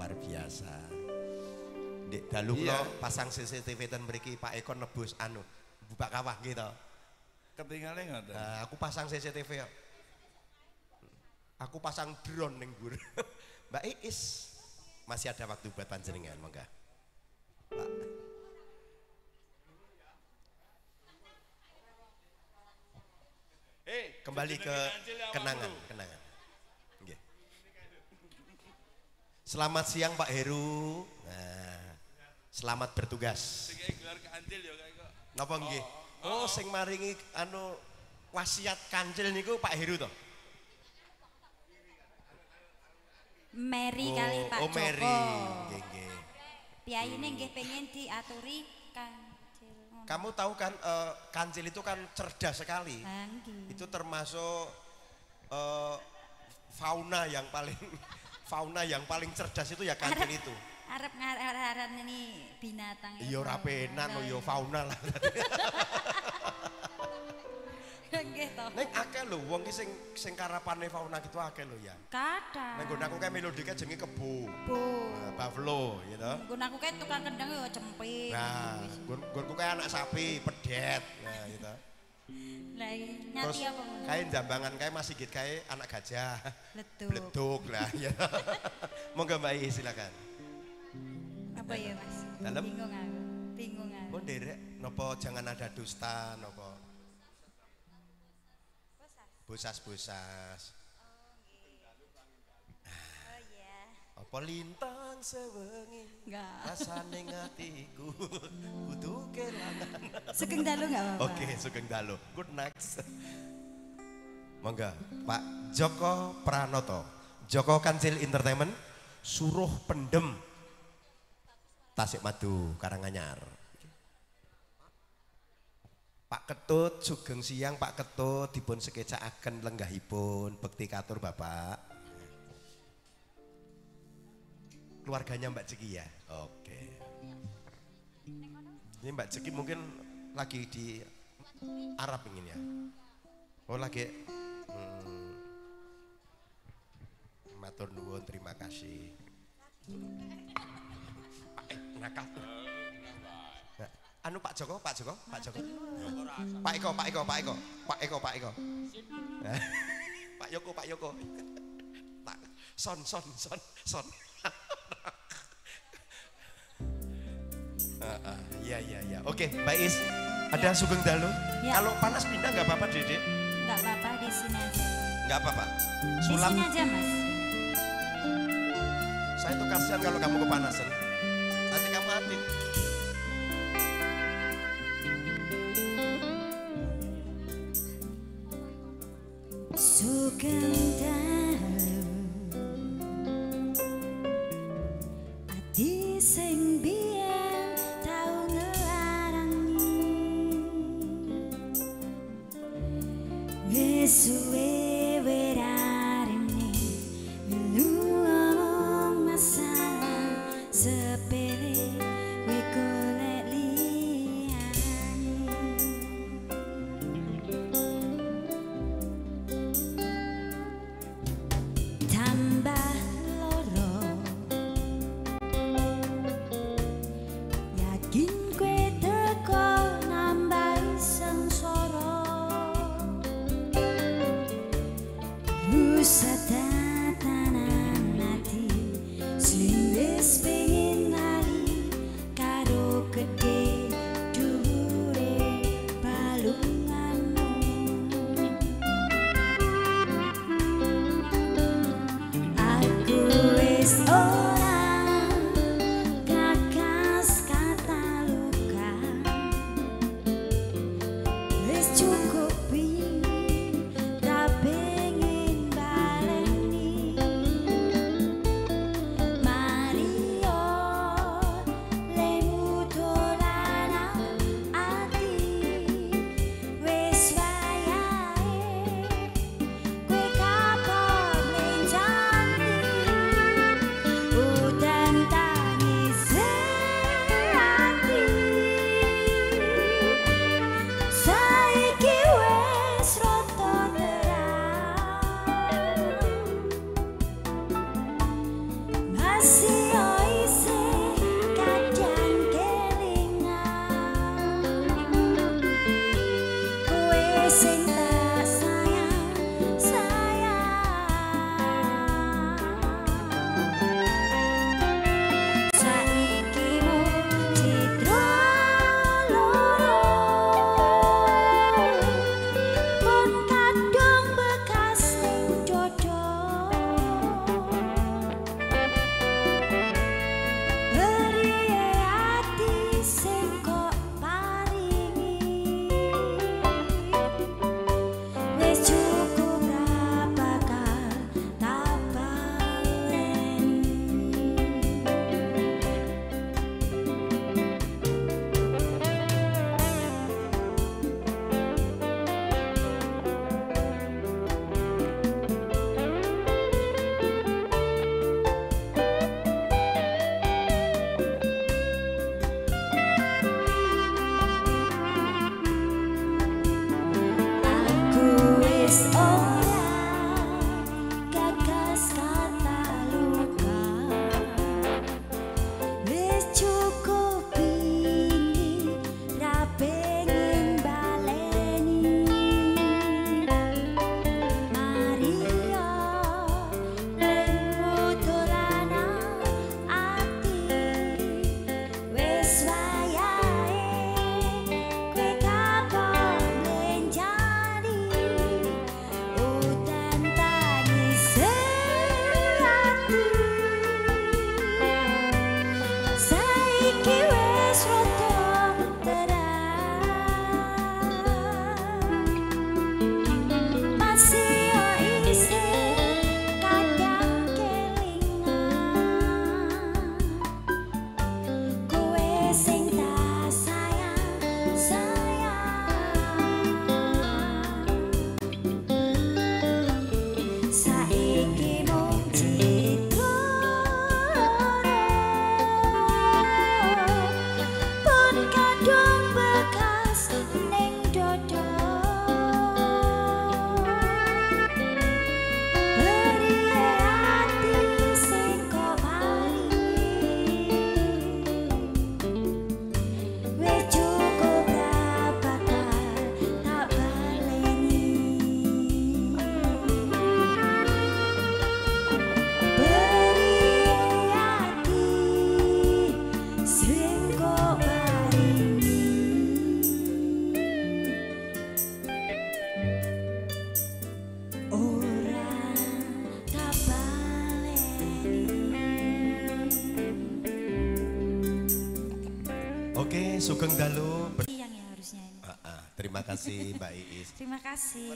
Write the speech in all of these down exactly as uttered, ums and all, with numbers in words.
luar biasa. Dek dalu kula pasang C C T V ten mriki Pak Eko nebus anu buka kawah gitu. Ketinggalan ngoten. Nah, aku pasang C C T V. Aku pasang drone ning mbur. Mbak Iis masih ada waktu buat panjenengan, monggo. Pak. Hey, kembali ke kenangan, kenangan. Nggih. Selamat siang Pak Heru. Nah, selamat bertugas. Sing gelar kancil ya kok. Napa nggih? Oh, sing maringi anu wasiat kancil niku Pak Heru to? Mary oh, kali Pak oh, Joko. Mary, nggih nggih. Piyayine nggih pengen diaturi kancil. Kamu tahu kan uh, kancil itu kan cerdas sekali. Anggi. Itu termasuk uh, fauna yang paling fauna yang paling cerdas itu ya kancil Arep, itu. Arep ngaran ini binatang. Iya ora penan yo fauna lah. Nggih to. Ning akeh lho wong ki sing sing karapane fauna gitu akeh lho ya. Kathah. Ning nggon aku kae melodike jenenge kebo. Bu. Nah, buffalo gitu. Nggon aku kae tukang kendang yo cempit. Nah, nggonku kae anak sapi, pedet. Nah, gitu. Lah nyati apa ngono? Kae Jambangan kae Mas Sigit kae anak gajah. Leduk. Bleduk lah ya. Monggo Mbak I silakan. Apa ya Mas? Dalem? Bingung aku. Bingung aku. Oh nderek napa jangan ada dusta napa? Bosas-bosas. Oh nggih. Oh iya. Apa lintang sewengi Enggak. rasane ngatiku kudu kelangan. Sugeng dalu enggak apa-apa. Oke, sugeng dalu. Good next. Monggo, Pak Joko Pranoto. Joko Kancil Entertainment Suruh Pendem Tasikmadu Karanganyar. Pak Ketut sugeng siang Pak Ketut dipun sekecakaken lenggahipun bekti katur Bapak. Keluarganya Mbak Ceki ya. Oke. Ini Mbak Ceki mungkin lagi di Arab ingin ya. Oh lagi. Hmm. Matur nuwun terima kasih. Pak eh, nakal. Anu Pak Joko, Pak Joko, Pak Joko. Pak Eko, Pak Eko, Pak Eko, Pak Eko, Pak Eko. Pak Yoko, Pak Yoko. Tak son son son son. Iya iya iya. Oke, Mbak Is. Ada ya. Sugeng dalu? Ya. Kalau panas pindah nggak apa-apa, Dedek? Nggak apa-apa di sini aja. Nggak apa-apa. Sulam. Di sini aja, Mas. Saya tuh kasihan kalau kamu kepanasan. Nanti kamu hati. Sugeng dalu ati sing biyen tau nglarangi wis suwe werarene lu omong masalah sepele we golek liyane tambah loro yakin kue teko nambah sengsara rusak tatanan hati sing wis pengen lali karo gede dhuwure balunganmu aku wis ora gagas kata luka wis cukup pingin ra pengen baleni Mario lemu dolanan ati wis wayahe kowe kapok ning janji udan tangis ati saiki wis rada terang masih Oke, Sugeng Dalu. Yang ya harusnya ini. Ah, ah, terima kasih Mbak Iis. Terima kasih.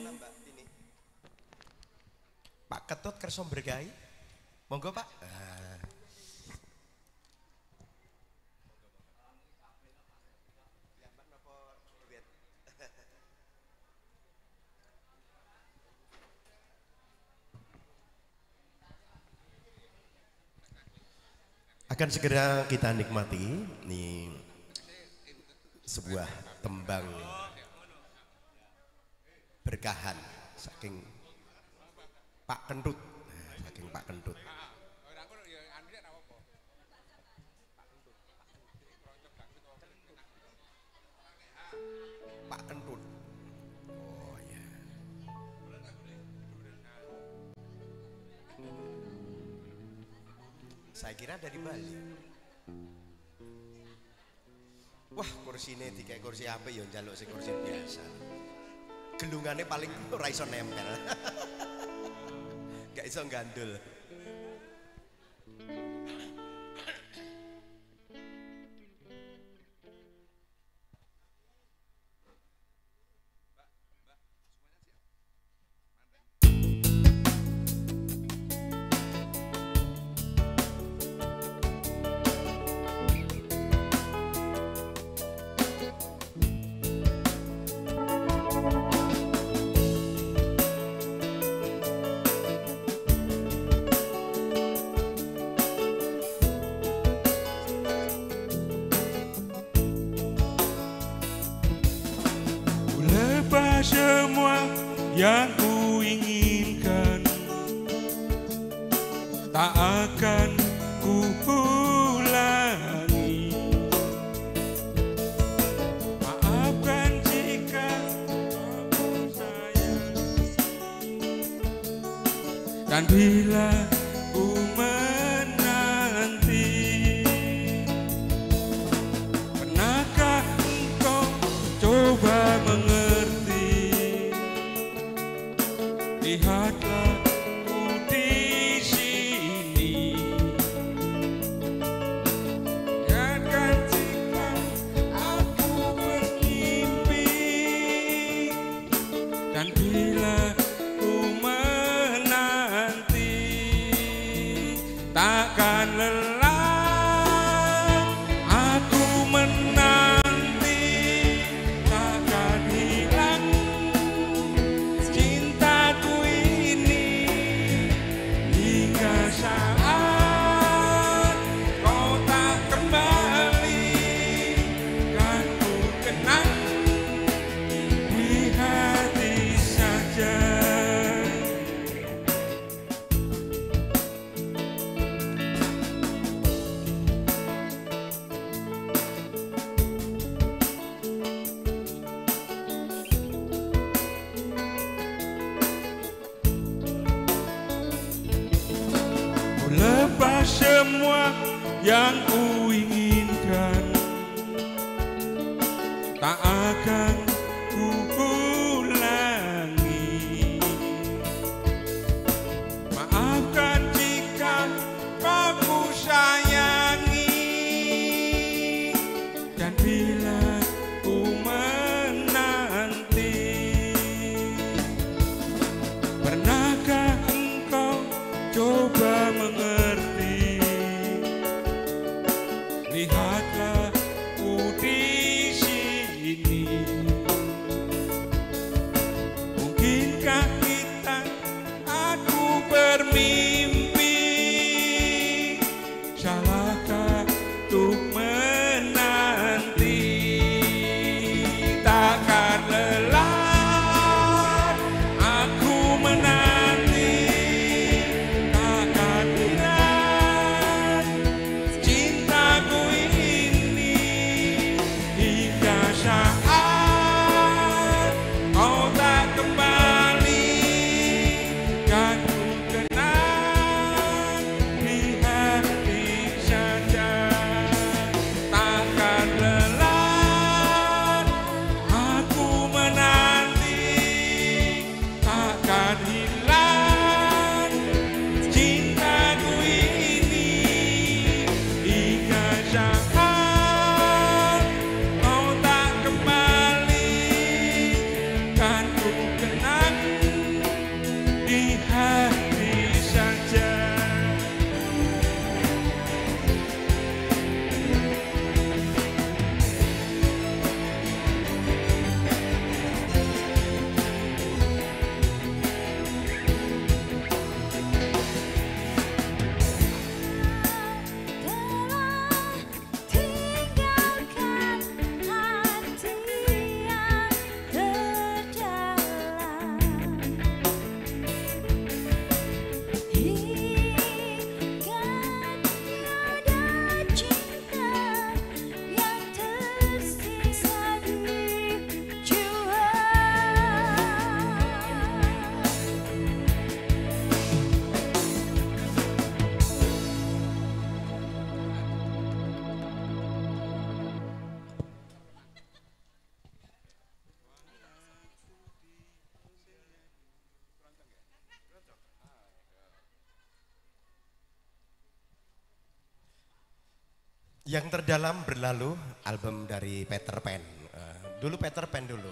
Pak Ketut kerso bergai. Monggo Pak. Ah. Akan segera kita nikmati nih sebuah tembang berkahan saking Pak Kentut, saking Pak Kentut. Pak Kentut. Oh ya. Saya kira dari Bali. Wah, kursinya tiga kursi apa ya njaluk sing kursi biasa. Gelungannya paling ora iso nempel. Gak iso gandul. Semua yang ku inginkan tak akan ku ulangi. Maafkan jika aku sayang, dan bila ku menanti, pernahkah engkau coba mengerti? Lihatlah ku di sini, biarkan jika aku bermimpi, dan bila ku menanti, takkan lelah aku menanti, takkan hilang cintaku ini hingga saat kau tak kembali, kan ku kenang di hati saja. Ku lepas semua yang ku inginkan, tak akan ku ulangi. Maafkan jika aku sayangi, dan bila ku menanti, pernahkah engkau coba mengerti? Lihatlah ku di sini, mungkinkah kita aku bermimpi? Salahkah untuk menanti? Takkan lelah aku menanti, takkan hilang cintaku ini hingga saat kau tak kembali, kan ku kenang di hati Yang terdalam berlalu, album dari Peter Pan. Uh, dulu Peter Pan dulu.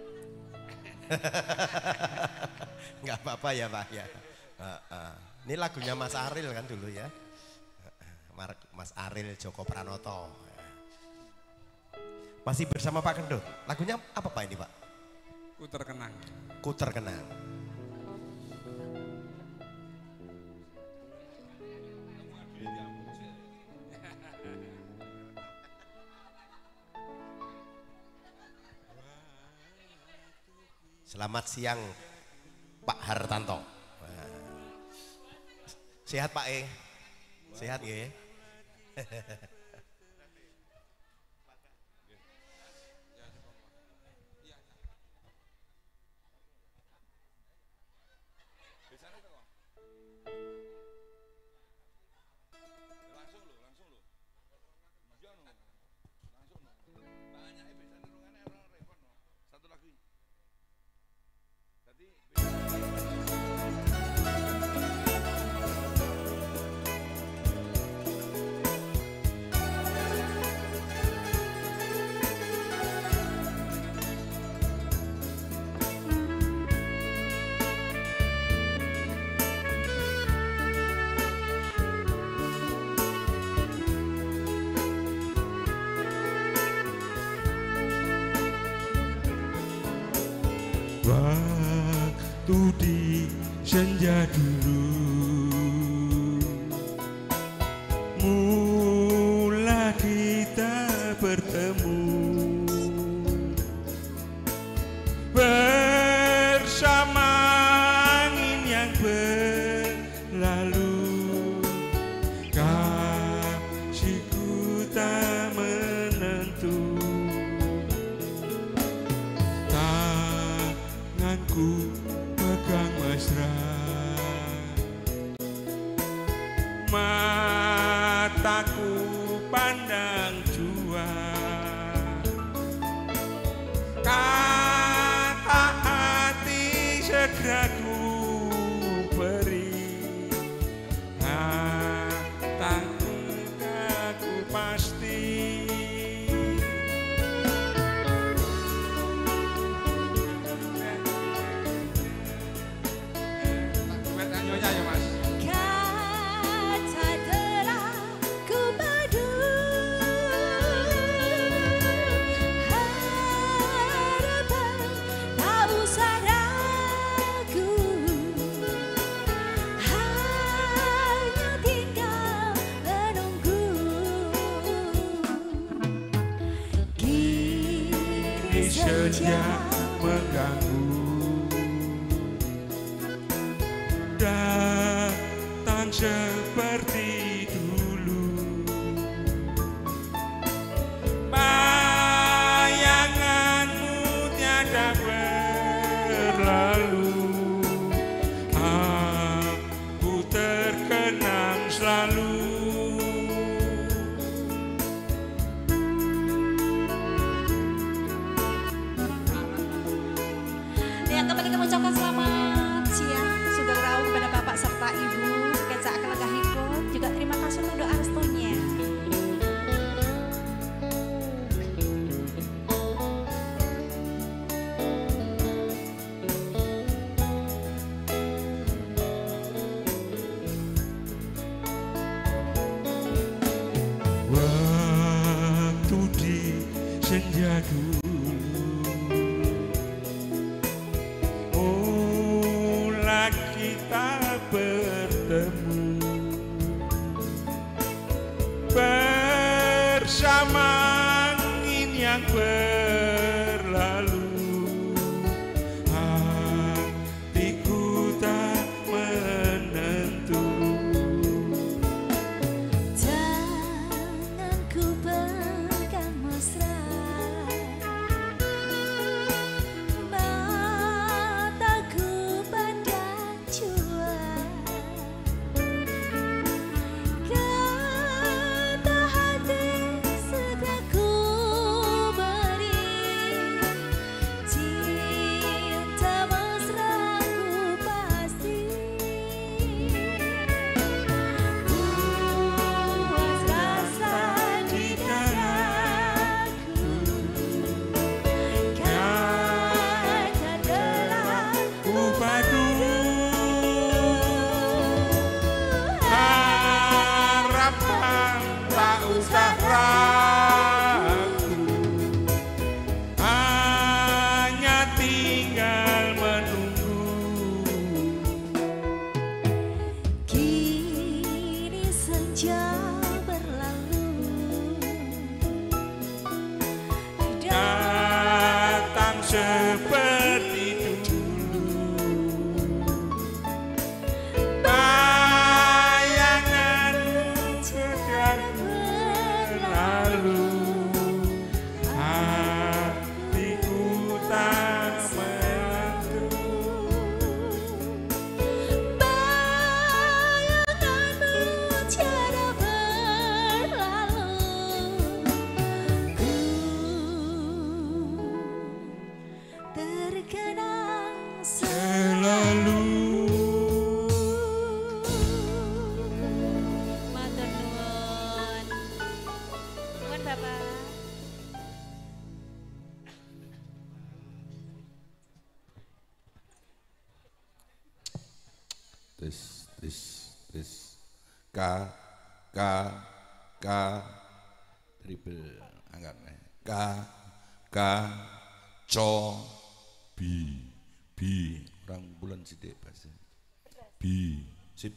Nggak apa-apa ya Pak ya. Uh, uh. Ini lagunya Mas Ariel kan dulu ya. Uh, Mas Ariel Joko Pranoto. Masih bersama Pak Kendut. Lagunya apa Pak ini Pak? Ku terkenang. Ku terkenang. Selamat siang Pak Hartanto. Sehat Pak E? Sehat ya? Waktu di senja dulu mula kita bertemu bersama angin yang berlalu, kasihku tak menentu. Tanganku pegang mesra, mataku pandang jua, kata hati segera ku beri, kataku aku pasti. Kata telah ku padu, harapan tak usah ragu, hanya tinggal menunggu. Kini Senja mengganggu, datang seperti dulu, bayanganmu tiada berlalu, aku terkenang selalu. usah ragu, hanya tinggal menunggu. Kini senja berlalu, Datang seperti dulu, bayanganmu sedang berlalu, hatiku tak menentu. bayanganmu tiada berlalu. Ku terkenang Selalu Matur nuwun. Nuwun Bapak. Tes tes tes K K K triple angkat nih. K K Co B B orang bulan sidik bahasa B sip.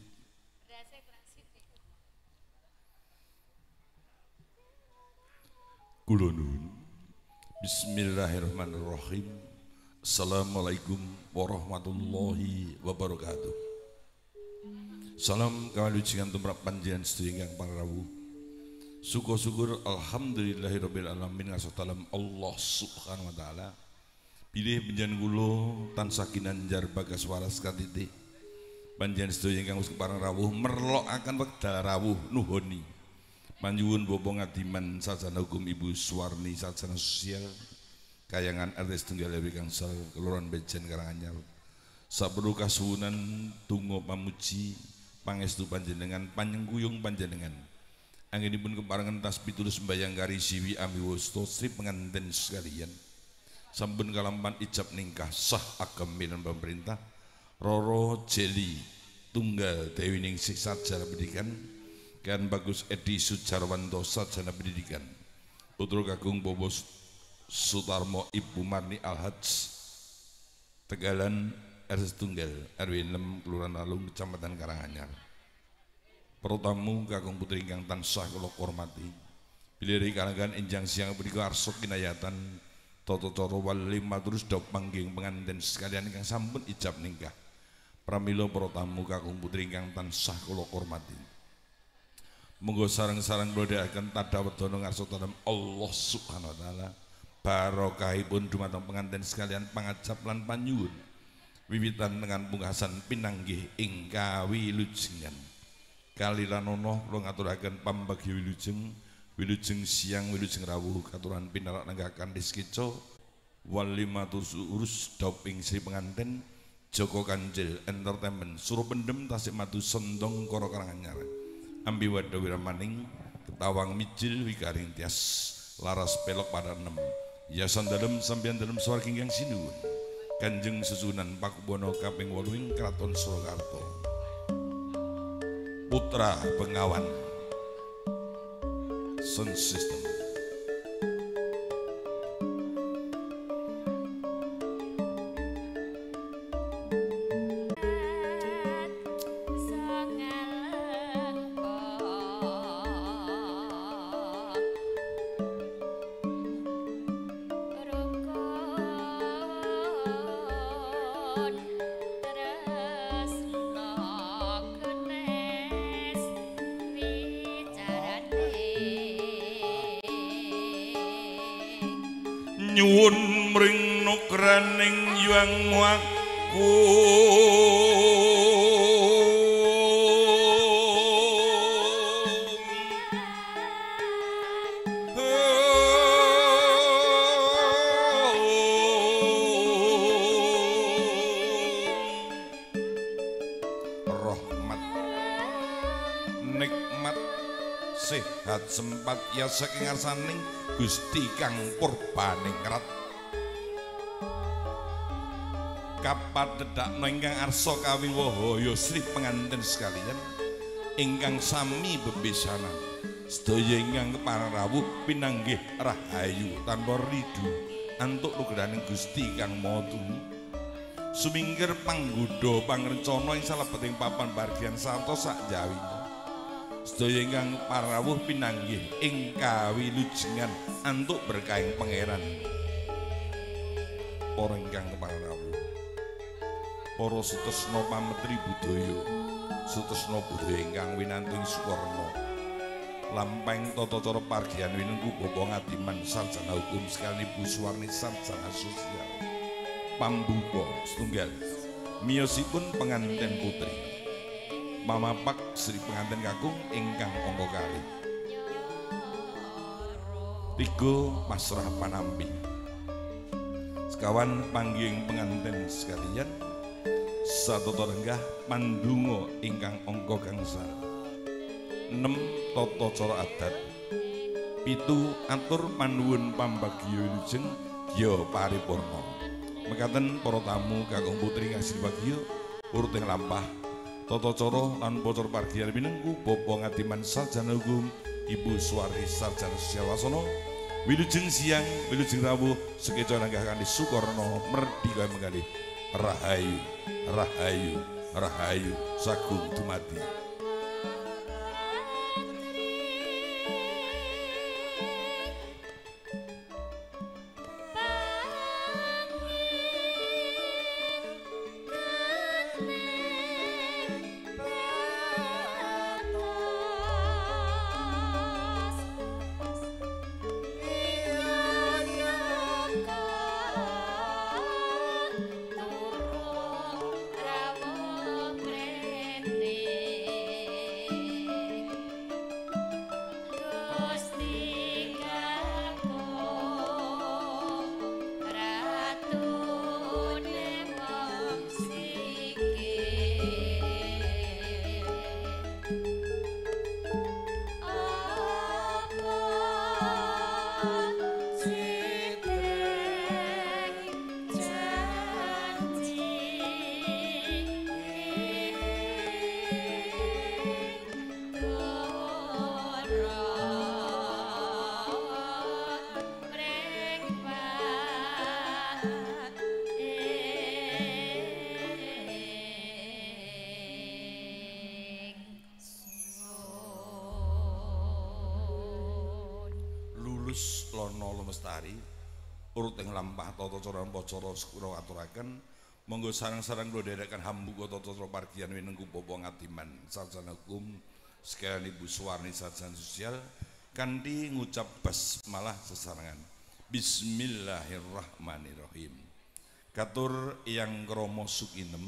Kula nuwun. Bismillahirrahmanirrahim. Assalamualaikum warahmatullahi wabarakatuh. Salam kawalujengan tumrap panjenengan sedaya ingkang pangrawu. Syukur-syukur alhamdulillahirabbil alamin ngasotalam Allah Subhanahu wa taala. Pilih panjenengan kula tansah kinanjar bagas waras katiti. Panjenengan sedaya ingkang wis kepareng rawuh merlokaken wekdal rawuh nuhoni. Panjuwun Bapak Ngadiman sarjana hukum Ibu Suwarni sarjana sosial kayangan R T setunggal Lewi Kangsal Kelurahan Bejen Karanganyar. Saperlu kasuwunan tunggu pamuji pangestu panjenengan panjengguyung panjenengan. Anggenipun keparengan tas pitulus sembayang kari siwi amiwasta Sri pengantin sekalian. Sampun kalampan ijab ningkah sah agem minan pemerintah. Roro Jeli tunggal Dewi Ningsih sarjana pendidikan. Kan Bagus Edi Sujarwanto sarjana pendidikan. Putra Kakung Bobo Sutarmo Ibu Marni Alhaj Tegalan R Tunggal R W enam Kelurahan Alung Kecamatan Karanganyar. Para tamu kakung putri ingkang tansah kula hormati. Bilih kalangan enjang siang punika arsa kinayatan tata cara wali matur sedaya panggih pengantin sekalian ingkang sampun ijab nikah. Pramila para tamu kakung putri ingkang tansah kula hormati. Monggo sareng-sareng blodhaken tadhawedana ngarsotanem Allah Subhanahu wa taala. Barokahipun dumateng pengantin sekalian pangajap lan panyuwun. Wiwitan dengan pungkasan pinanggih ing kawilujengan. Kalilanana kula ngaturaken pambagi wilujeng, wilujeng siang, wilujeng rawuh katuran pinarak nenggakan diskico wali matur urus doping Sri pengantin Joko Kancil Entertainment Surupendem Tasik Madu Sondong Koro Karanganyar. Ambi wada wiramaning ketawang mijil wikaring tias laras pelok pada enam yasan dalem sampeyan dalem swarga ingkang sinuwun Kanjeng Susunan Pakubono kaping wolu ing Kraton Surakarta putra Bengawan Sound System. Nyuwun mring nukraning yuang waku rahmat nikmat sehat sempat ya saking ngarsaning Gusti kang purbaning rat kapadhedhakna ingkang arsa kawiwahaya Sri pengantin sekalian ingkang sami bebesanan sedaya ingkang pararawuh pinanggih rahayu tanpa ridu antuk nugraning Gusti Kang Maha Tumi. Sumingkir panggodha pangrencana ing salebeting papan bargian sarta sakjawina. Sedaya ingkang pararawuh pinanggih ing kawilujengan antuk berkahing pangeran. Para ingkang pararawuh, para sutresna pametri budaya, sutresna budaya ingkang winanting Suwarna. Lampahing tata cara pargian winengku Bapak Ngadiman sarjana hukum sekalian Ibu Suwarni sarjana sosial. Pambuka setunggal miyosipun penganten putri. Mamapak Sri penganten kakung ingkang angka kalih. Tiga pasrah panampi. Sekawan panggihing penganten sekalian. Satata lenggah pandonga ingkang angka gangsal. Enam tata cara adat. Pitu atur panuwun pambagya wilujeng ya paripurna. Mekaten para tamu kakung putri kang sribagya urut ing lampah tata cara lan pacar pargian winengku Bapak Ngadiman sarjana hukum Ibu Suwarni sarjana sosial wasana wilujeng siang wilujeng rawuh sekeca langgah kanthi Sukarna merdika menggalih rahayu rahayu rahayu sagung dumadi. Lono Lemestari urut ing lampah tata cara pacara kula aturaken monggo sareng-sareng kula dherekaken hambuka tata cara pargian winengku Bapak Ngadiman sarjana hukum sekalian Ibu Suwarni sarjana sosial kanthi ngucap basmalah sesarengan. Bismillahirrahmanirrahim. Katur yang kromo sukinem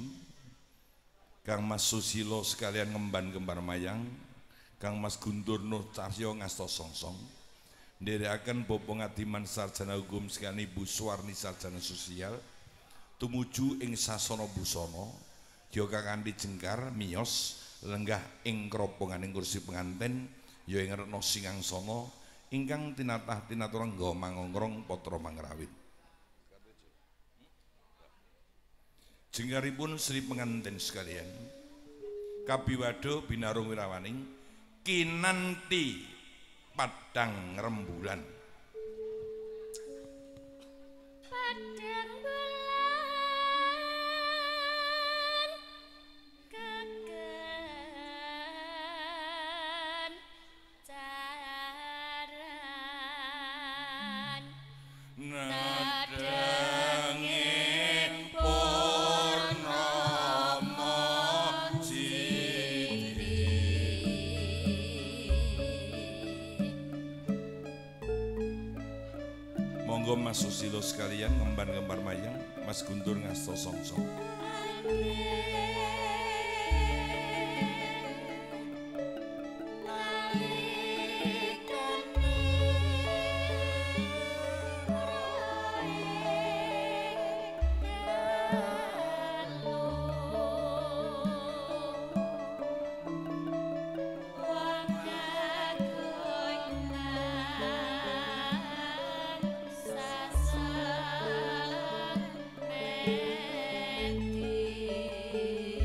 Kang Mas Susilo sekalian ngemban kembar mayang, Kang Mas Guntur Nuh Caryo ngasta songsong. Nderekaken Bapak Ngadiman sarjana hukum sekalian Ibu Suwarni sarjana sosial tumuju ing sasana busana yoga kanthi jengkar miyos lenggah ing keroponganing kursi penganten ya ing retna singangsana ingkang tinatah tinatur nggawa mangongrong patra mangrawit. Jengkaripun Sri penganten sekalian kabiwado binarung wirawaning kinanti padang rembulan. Padang bulan keken caran nadanging purnama siti. Monggo Mas Susilo sekalian ngemban gambar mayang, Mas Guntur ngasta songsong. Sasa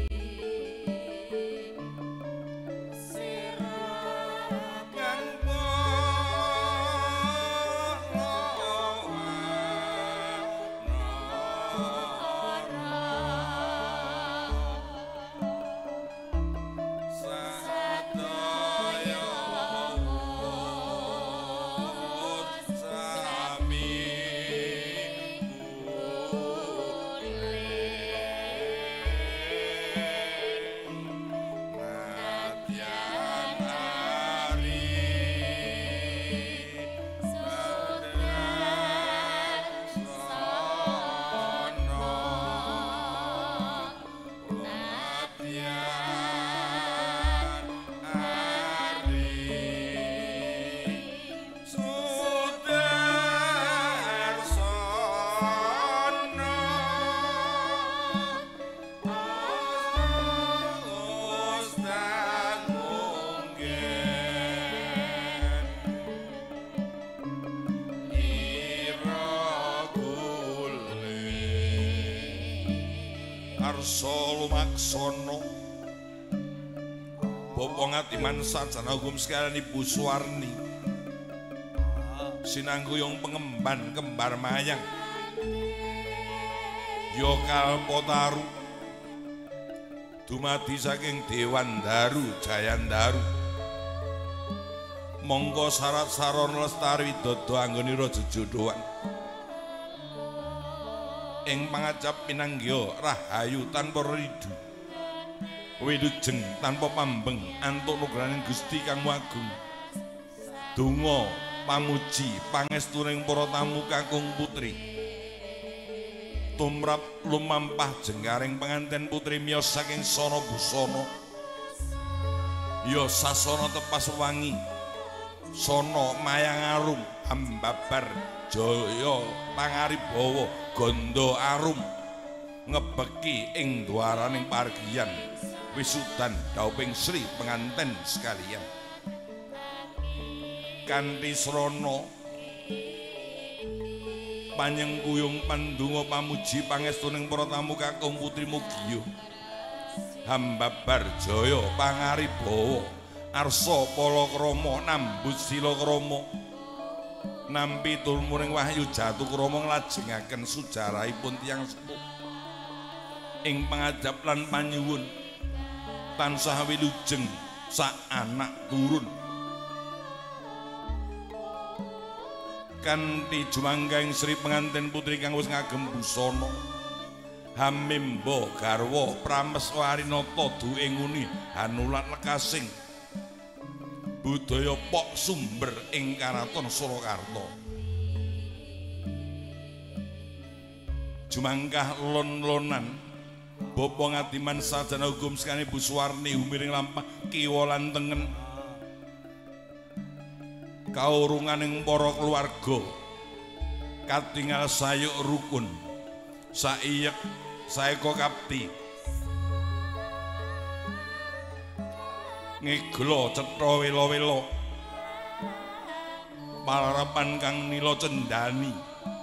ngarsa lumaksana Bapa ngatiman sarjana hukum sekalian Ibu Suwarni sinangguyung pengemban kembar mayang ya Kalpataru dumadi saking Dewan Daru Jayandaru monggo syarat saron lestari dodo anggonira jejodhoan ing pangajap pinanggya rahayu tanpa ridu wilujeng tanpa pambeng antuk nugraning Gusti kang agung donga pamuji pangestuning para tamu kakung putri tumrap lumampah jengkaring penganten putri miyos saking sono busana ya sasana tepas wangi sono mayang arum ambabar jaya pangaribawa gondo arum ngebeki ing dwaraning pargiyan wisudan dauping Sri penganten sekalian kanthi srana panyengkuyung pandonga pamuji pangestuning para tamu kakung putri mugiya hambabar jaya pangaribawa arsa palakrama nambut silakrama nampi tulmuring wahyu jatukrama nglajengaken sujarahipun tiyang sepuh ing pangajap lan panyuwun tansah wilujeng sak anak turun kanthi jumanggaing Sri penganten putri kang wis ngagem busana hamimba garwa prameswarinata duing uni hanulat lekasing budaya pok sumber ing karaton Surakarta jumangkah lon-lonan Bapa ngadiman sarjana hukum sekalian Ibu Suwarni humiring lampah kiwa lan tengen kaurunganing para keluarga katingal sayuk rukun saiyek saeka kapti ngeglo cetha wela-wela palarapan kang nila cendani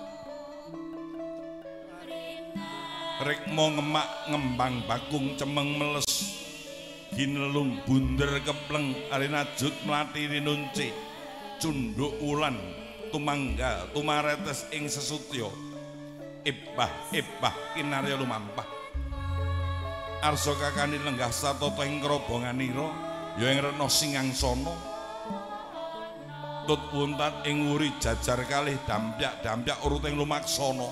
rekmo ngemak ngembang bakung cemeng meles ginelung bunder kepleng arinajut mlati rinunci cunduk ulan tumanggal tumaretes ing sesutya ibah ibah kinarya lumampah arsa kakani lenggah satata ing krobonganira ya ing rena singangsana tut wuntat ing wuri jajar kalih dampyak-dampyak uruting lumaksana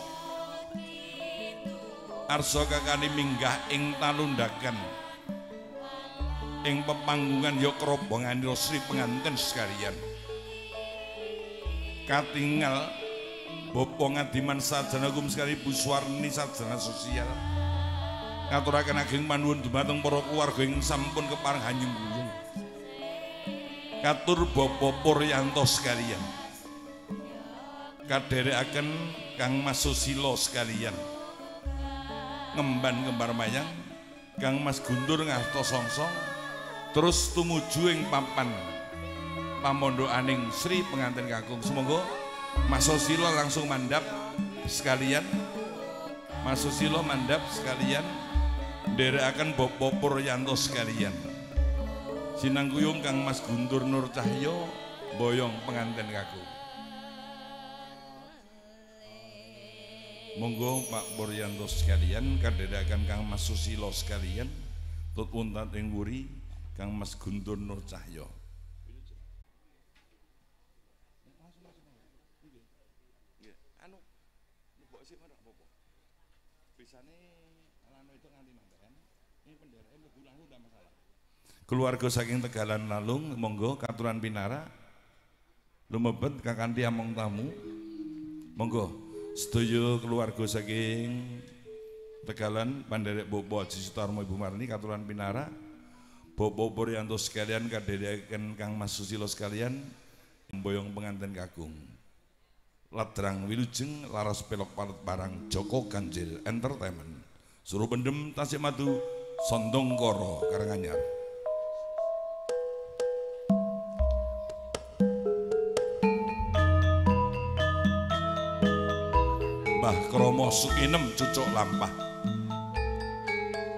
arsa kakani minggah ing talundakan ing pepanggungan ya krobonganira Sri penganten sekalian katingal Bapa ngadiman sarjana hukum sekali Ibu Suwarni sarjana sosial ngaturaken ageng panuwun dumateng para keluarga ing sampun kepareng hanyunggulung katur Bapa Puryanto sekalian kadherekaken Kang Mas Susilo sekalian ngemban kembar mayang Kang Mas Guntur ngarto songsong terus tumuju ing papan pamondokaning Sri penganten kakung semoga Mas Susilo langsung mandap sekalian Mas Susilo mandap sekalian nderekaken Bapa Puryanto sekalian sinangguyung Kang Mas Guntur Nur Cahyo boyong penganten kakung monggo Pak Puryanto sekalian kadherekaken Kang Mas Susilo sekalian tut wonten ing wuri Kang Mas Guntur Nur Cahyo keluarga saking Tegalan Lalung monggo katuran pinara lumebet kakanthi among tamu monggo sedaya keluarga saking Tegalan panderek Bapa Haji Sutarmo Ibu Marni katuran pinara Bapa Puryanto sekalian kadherekaken Kang Mas Susilo sekalian mboyong penganten kakung ladrang wilujeng laras pelok palet barang Joko Ganjil Entertainment suruh pendem tasik madu Sondong Koro Karanganyar Mbah Kromo Sukinem cucuk lampah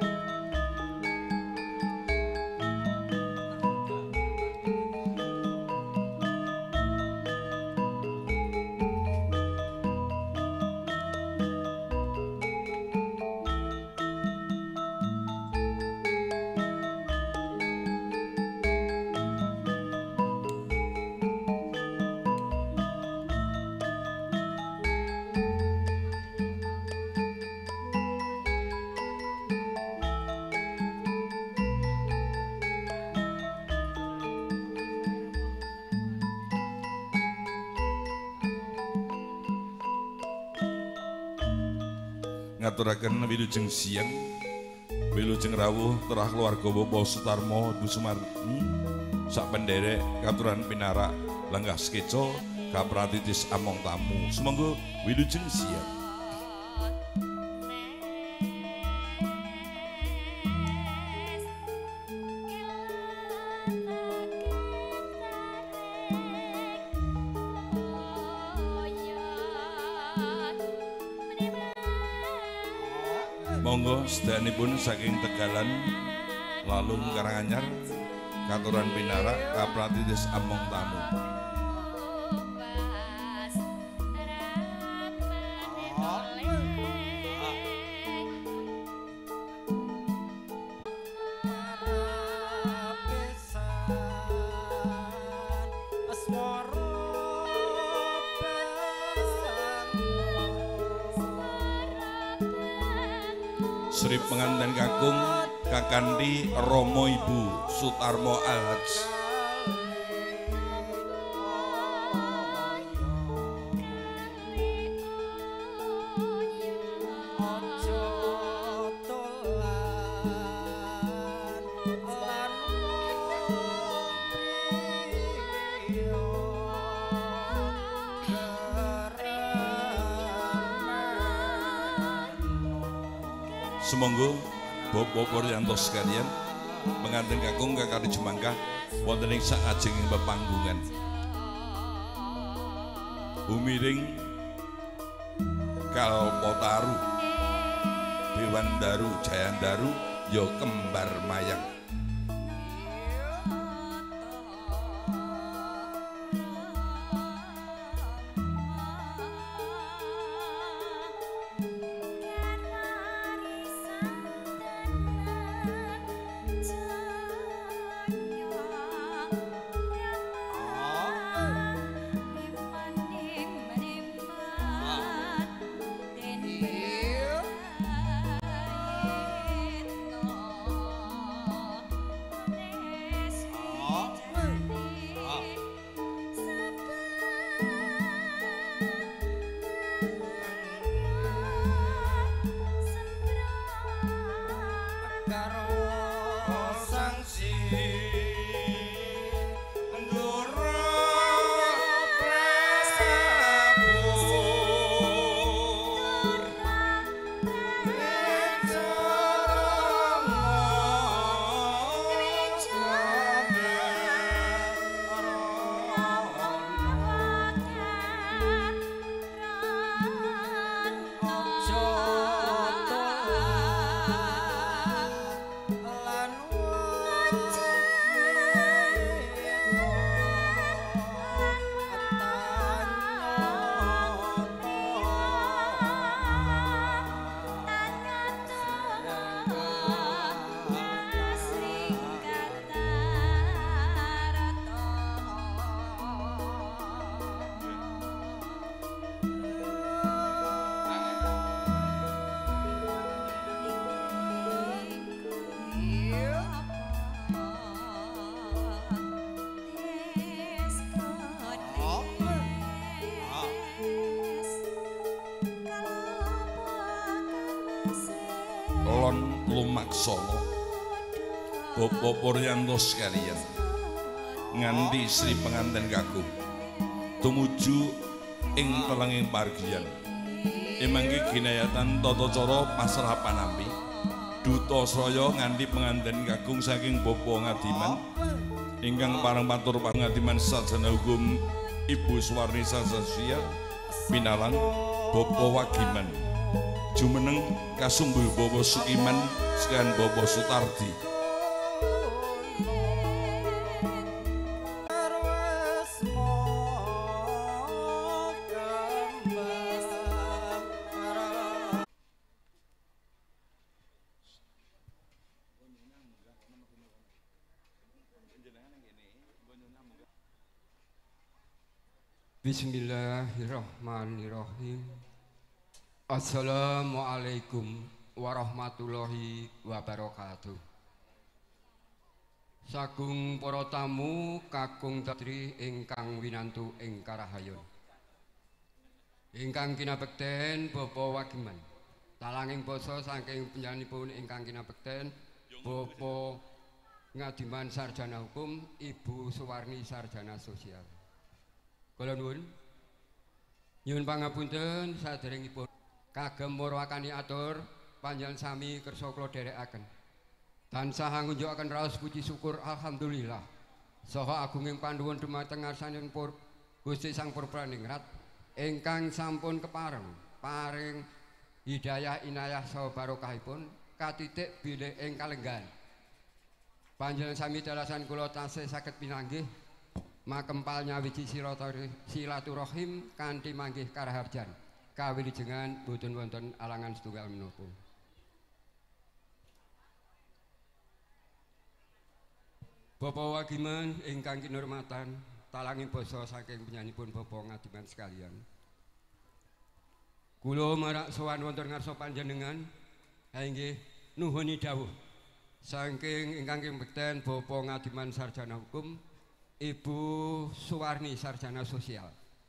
ngaturaken wilujeng siang wilujeng rawuh terah keluarga Bapak Sutarmo Ibu Sumarni sak penderek katuran pinarak lenggah skeco kapratitis among tamu sumangga wilujeng siang. Monggo sedayanipun saking Tegalan lalu Karanganyar katuran pinarak kapratitis among tamu. Sri pengantin kakung Kakandi Romo Ibu Sutarmo Alhaj. Sumangga Bapak Puryanto sekalian pengantin kakung kakali Jemangkah wonten ing sakajenging pepanggungan. Bumiring Kalpotaru Dewandaru Jayandaru ya kembar mayang. Lon lumaksana Bapak Puryanto sekalian nganti Sri pengantin kakung tumuju ing telenging pargian emangke ginayatan tata cara pasrah panampi duta sraya nganti pengantin kakung saking Bapak Ngadiman ingkang pareng matur pangadiman sarjana hukum Ibu Suwarni Sasasya pinalan Bapak Wagiman jumeneng kasumbul Bapak Sukiman sekalian Bapak Sutardi. Bismillahirrahmanirrahim. Assalamualaikum warahmatullahi wabarakatuh. Sagung para tamu kakung tetri ingkang winantu ing karahayon. Ingkang kinabekten Bapak Wagiman Talanging basa saking panjenenganipun ingkang kinabekten Bapak Ngadiman Sarjana Hukum, Ibu Suwarni Sarjana Sosial. Kula nuwun nyuwun pangapunten saderengipun kagem murawakani atur panjenengan sami kersa kula dherekaken. Tansah ngunjukaken raos puji syukur alhamdulillah saha agunging panduwun dumateng ngarsanipun Gusti Sang Purbaningrat ingkang sampun kepareng paring hidayah inayah saha barokahipun katitik bilih ing kalenggan. Panjenengan sami dalasan kula tasih saged pinanggih makempal nyawiji silaturahim kanthi manggih karaharjan kawilujengan boten wonten alangan setunggal menapa. Bapak Wagiman ingkang kinurmatan, talanging basa saking penyanipun Bapak Ngadiman sekalian. Kula marak sowan wonten ngarsa panjenengan inggih nuhuni dawuh saking ingkang kinabekten Bapak Ngadiman Sarjana Hukum, Ibu Suwarni Sarjana Sosial.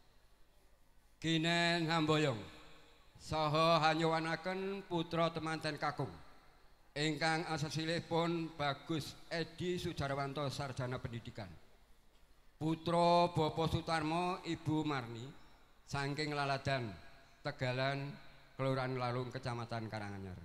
Kinen hamboyong saha hanyuwanaken putra temanten kakung ingkang asasilipun Bagus Edi Sujarwanto Sarjana Pendidikan. Putra Bapak Sutarmo Ibu Marni saking Laladan Tegalan Kelurahan Lalung Kecamatan Karanganyar.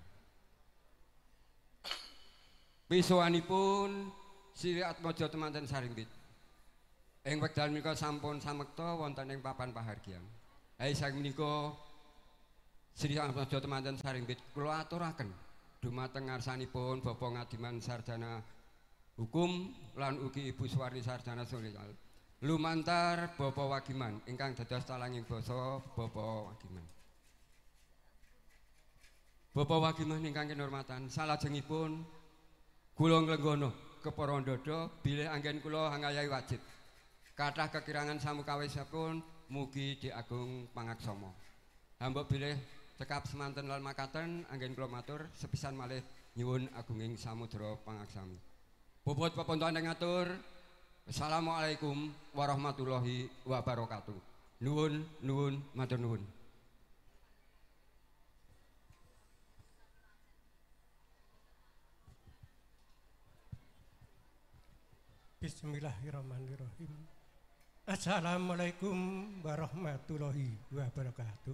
Pisuwanipun Sri Atmaja temanten Sarimbit. Ing wekdal menika sampun samekta wonten ing papan pahargyan. Hai saking menika Sri Atmaja temanten Sarimbit kula aturaken dumateng ngarsanipun Bapak Ngadiman Sarjana Hukum lan ugi Ibu Suwarni Sarjana Sosial. Lumantar Bapak Wagiman ingkang dados talanging basa Bapak Wagiman. Bapak Wagiman ingkang kinurmatan, salajengipun kula nglenggono kepara ndada bilih anggen kula hangayahi wajib. Kathah kekirangan samukawisipun mugi diagung pangaksama. Hamba bilih cekap semanten lan makaten anggen kula matur sepisan malih nyuwun agunging samudra pangaksami. Bobot pepontohan ngatur. Assalamualaikum warahmatullahi wabarakatuh. Nuwun nuwun matur nuwun. Bismillahirrahmanirrahim. Assalamualaikum warahmatullahi wabarakatuh.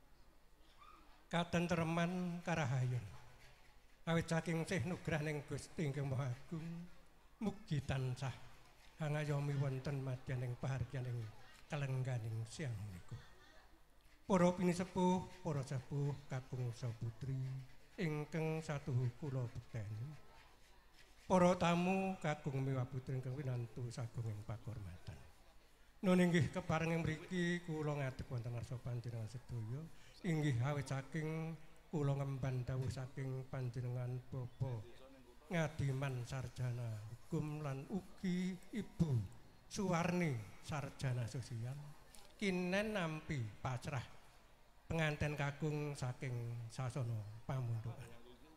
Katentreman karahayon awit saking sih nugrah ning Gusti Ingkang Maha Agung mugi tansah hangayomi wonten madyaning pahargyaning kalengganing siang menika. Para pinisepuh, para sepuh kakung saputri ingkang satuhu kula bekteni. Para tamu kakung miwah putri ingkang winantu sagunging pakurmatan. Nun inggih kepareng mriki kula ngadeg wonten ngarsa panjenengan sedaya inggih awit saking kula ngemban dawuh saking panjenengan Bapak Ngadiman Sarjana Hukum lan ugi Ibu Suwarni Sarjana Sosial kinen nampi pacrah penganten kakung saking sasana pamundukan.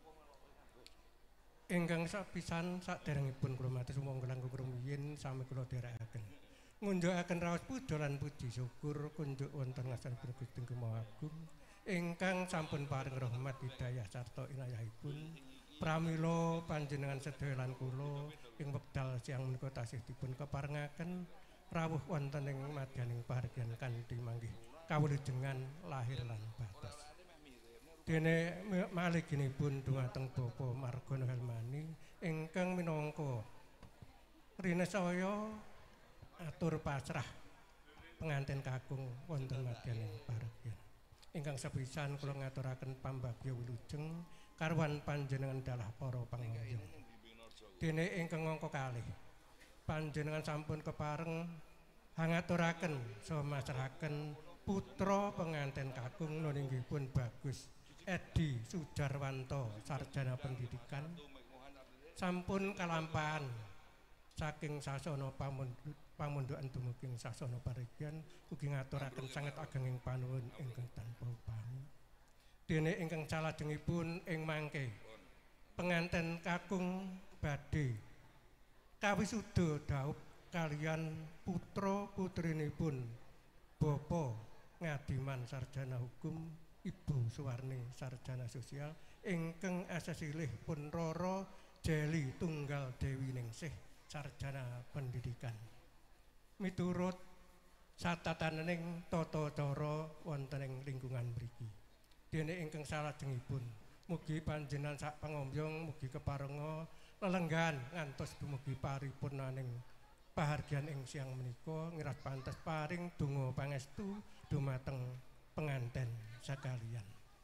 Ingkang sapisan saderengipun kula matur sumangga kangge rumiyin sami kula dherekaken. Ngunjukaken raos puja lan puji syukur kunjuk wonten ngarsanipun Gusti Maha Agung ingkang sampun paring rahmat hidayah sarta inayahipun pramila panjenengan sedaya lan kula ing wekdal siang menika tasih dipun keparengaken rawuh wonten ing madyaning pahargyan kanthi manggih kawulujengan lahir lan batas. Dene maliginipun dumateng Bapak Margono Helmani ingkang minangka rine saya atur pasrah pengantin kakung wonten madyaning pahargyan. Ingkang sepisan kula ngaturaken pambagya wilujeng karwan panjenengan dalah para pangayom. Dene ingkang angka kalih panjenengan sampun kepareng hangaturaken saha masrahaken putra pengantin kakung nuninggihipun Bagus Edi Sujarwanto Sarjana Pendidikan sampun kalampahan saking sasana pamundukan dumugi sasana pahargyan ugi ngaturaken sanget agenging panuwun ingkang tanpa upami. Dene ingkang salajengipun ing mangke penganten kakung badhe kawisuda dhaup kaliyan putra putrinipun Bapak Ngadiman Sarjana Hukum Ibu Suwarni sarjana sosial ingkang asesilih pun Roro Jeli Tunggal Dewi Ningsih sarjana pendidikan. Miturut satataning tata cara wonten ing lingkungan mriki. Dene ingkang salajengipun mugi panjenengan sak pangombyong mugi keparenga lelenggan ngantos dumugi paripurnaning pahargyan ing siang menika ngiras pantes paring donga pangestu dumateng penganten sakalian.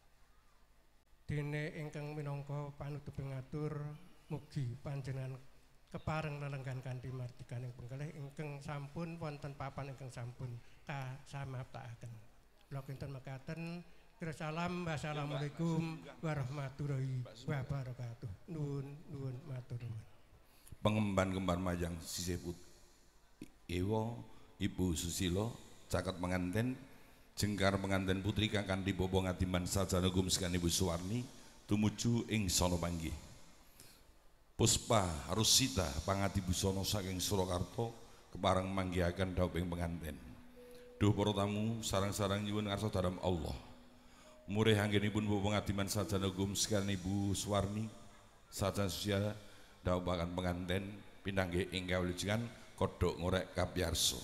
Dene ingkang minangka panutuping ngatur mugi panjenengan kepareng lelenggan kanthi martikaning penggalih ingkang sampun wonten papan ingkang sampun kasamaptakaken. Kula kinten mekaten salam wassalamualaikum warahmatullahi wabarakatuh. Nuwun nuwun matur nuwun. Pengemban kembar majang sisih put Ewa Ibu Susilo caket penganten jengkar penganten putri kakang dibobo ngadiman sarjana hukum sekan Ibu Suwarni tumuju ing sono panggih. Puspa Rusita pangati busana saking Surakarta kepareng manggihaken dhawuh ing penganten. Duh para tamu sarang-sarang nyuwun ngarsa dharam Allah. Murih anggenipun bobo ngadiman sarjana hukum sekan Ibu Suwarni sarjana sosial dhawuhaken penganten pinanggih ing kawilujengan kodhok ngorek kapiyarsa.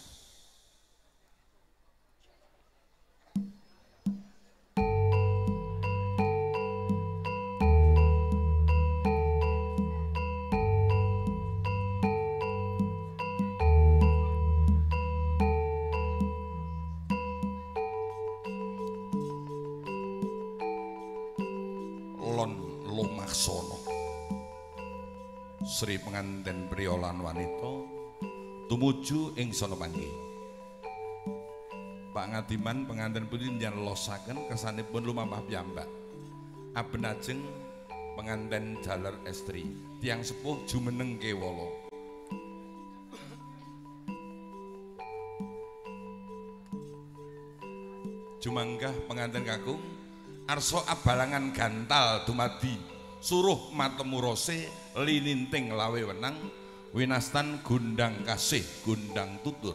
Sri penganten priya lan wanita tumuju ing sono panggih. Pak Ngadiman penganten putri njanlosaken kesanipun lumampah piyambak. Abenajeng penganten jaler estri tiyang sepuh jumeneng kewala. Jumanggah penganten kakung arsa abalangan gantal dumadi suruh matemu rose lininting lawe wenang winastan gundang kasih gundang tutur.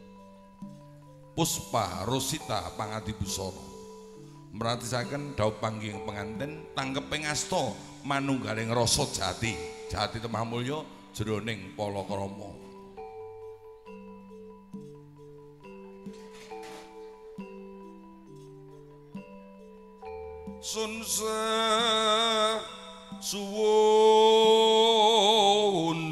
Puspa Rusita pangati busana meratisaken dhawuh panggih penganten tanggeping asta manunggaling rasa jati jati temah mulya jroning palakrama. Sunse suwun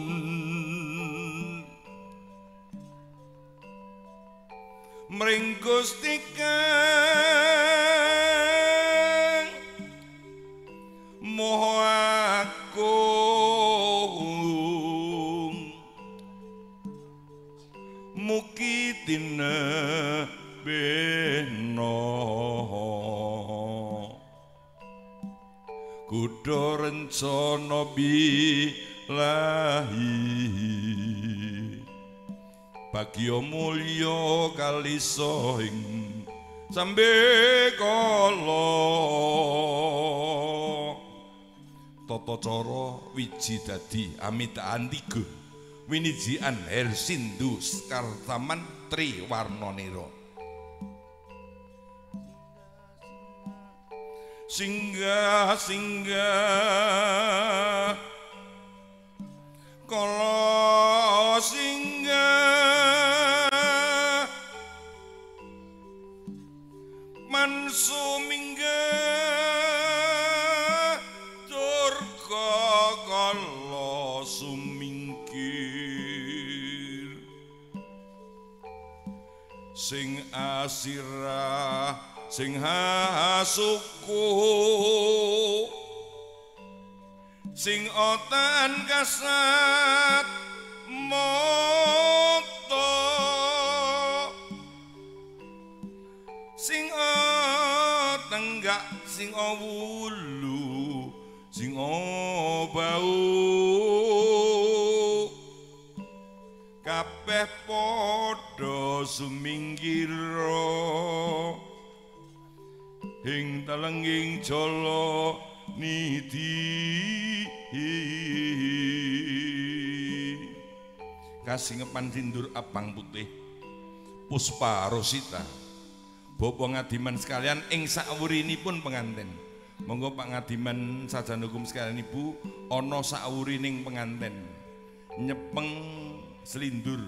mring Gusti kang Maha Agung mugi tinebena kudu rencana bilahi bagya mulya kalisa ing sambe kala tata cara wiji dadi amitaan tiga winijian hersindu skartaman triwarnanira singgah singgah kala singgah mansu minggah durga kala sumingkir sing asirah sing hasuku sing otan kasat moto sing otenggak sing wulu sing bau kabeh padha sumingkira ing talenging jala nidi kasingepan sindur abang putih Puspa Rusita Bapak Ngadiman sekalian ing sakwurinipun penganten. Monggo Pak Ngadiman sajan hukum sekalian Ibu ana sakwurining penganten nyepeng selindur.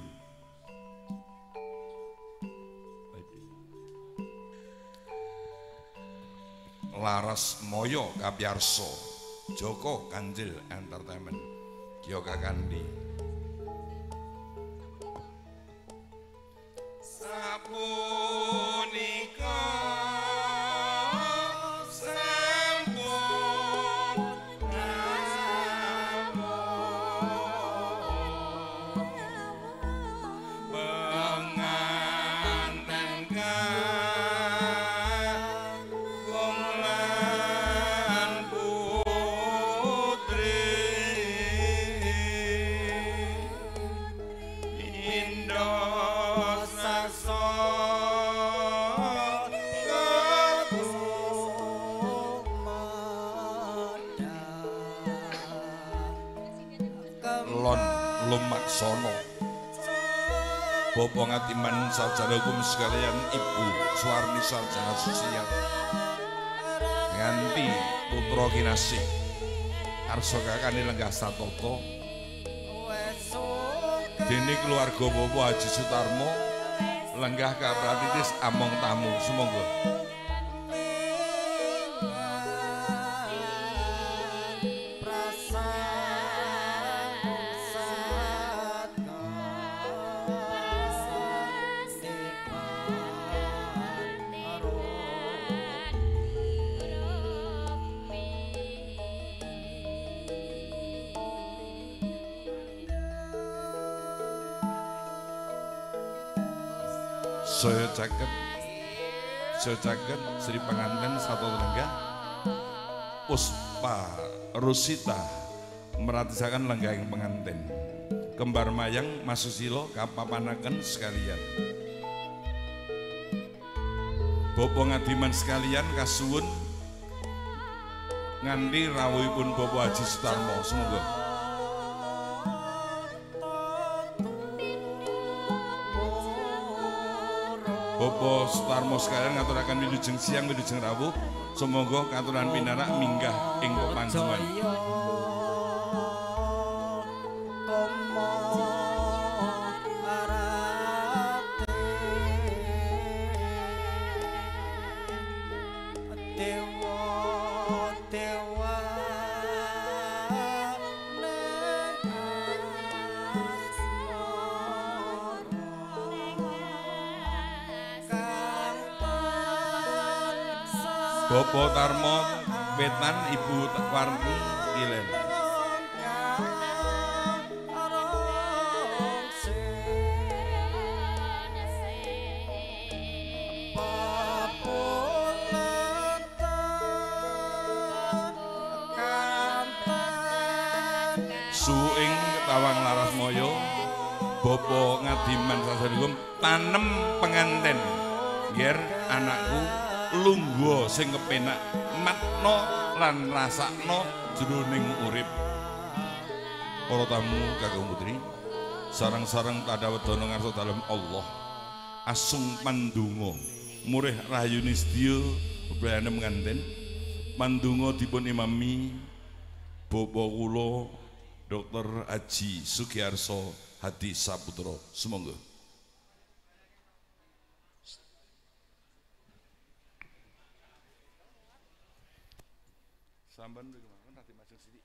Laras Moyo Kapyarso Joko Kanjil Entertainment Kyo Kakandi sapunika Lumaksono Bapak Ngadiman sarjana hukum sekalian Ibu Suwarni sarjana sosial nganti putra kinasih arsa kakane lenggah satata dene keluarga Bapak Haji Sutarmo lenggah kapratitis among tamu sumangga saya caket saya caket Sri Penganten Satu Lenggah Puspa Rusita meratisakan lenggah yang penganten kembar mayang Mas Susilo kapapanaken sekalian Bapak Ngadiman sekalian kasuwun nganti rawuhipun Bapak Haji Sutarmo semoga Bapak Sutarmo sekalian ngaturaken wilujeng siang wilujeng rawuh semoga katuran pinarak minggah ing panggungan Bapak Tarmo Wetan Ibu Warni Kilen Suing Ketawang Laras Moyo Bapak Ngadiman Sasarikum tanem penganten ger anakku lungguh sing kepenak matno lan rasakno jroning urip. Para tamu kakung putri sareng-sareng tadhawedono ngarsa dalem Allah asung pandonga murih rahayune sedya bebrayane penganten pandonga dipun imami Bapak kula Dokter Haji Sugiarso Hadi Saputra sumangga. Samban bagaimana nanti masuk sini.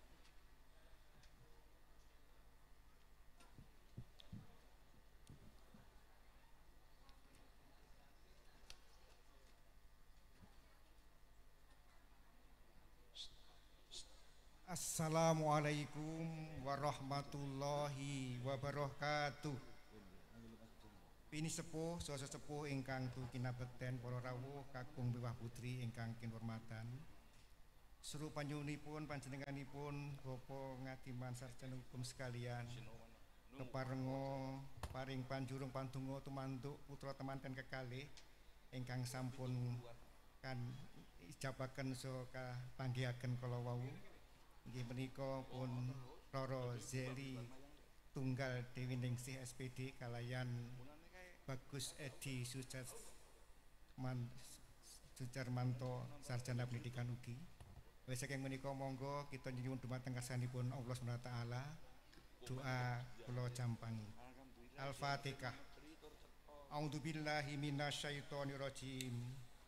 Assalamualaikum warahmatullahi wabarakatuh. Pini sepuh, saha sepuh ingkang kinabekten para rawuh kakung miwah putri ingkang kinurmatan. Seru panjenenganipun panjenenganipun Bapak Ngadiman sarjana hukum sekalian keparenga paring panjurung pandonga tumanduk putra temanten kekalih ingkang sampun kan ijabaken saha panggihaken kala wau inggih menika pun Roro Zeli Tunggal Dewi Ningsih S P D kalayan Bagus Edi Suces Man, Sujarmanto sarjana pendidikan ugi. Wis saking menika monggo kita nyuwun dumateng kersanipun Allah Subhanahu wa taala. Doa kula jampangi. Al-Fatihah. A'udzubillahi minasyaitonirrajim.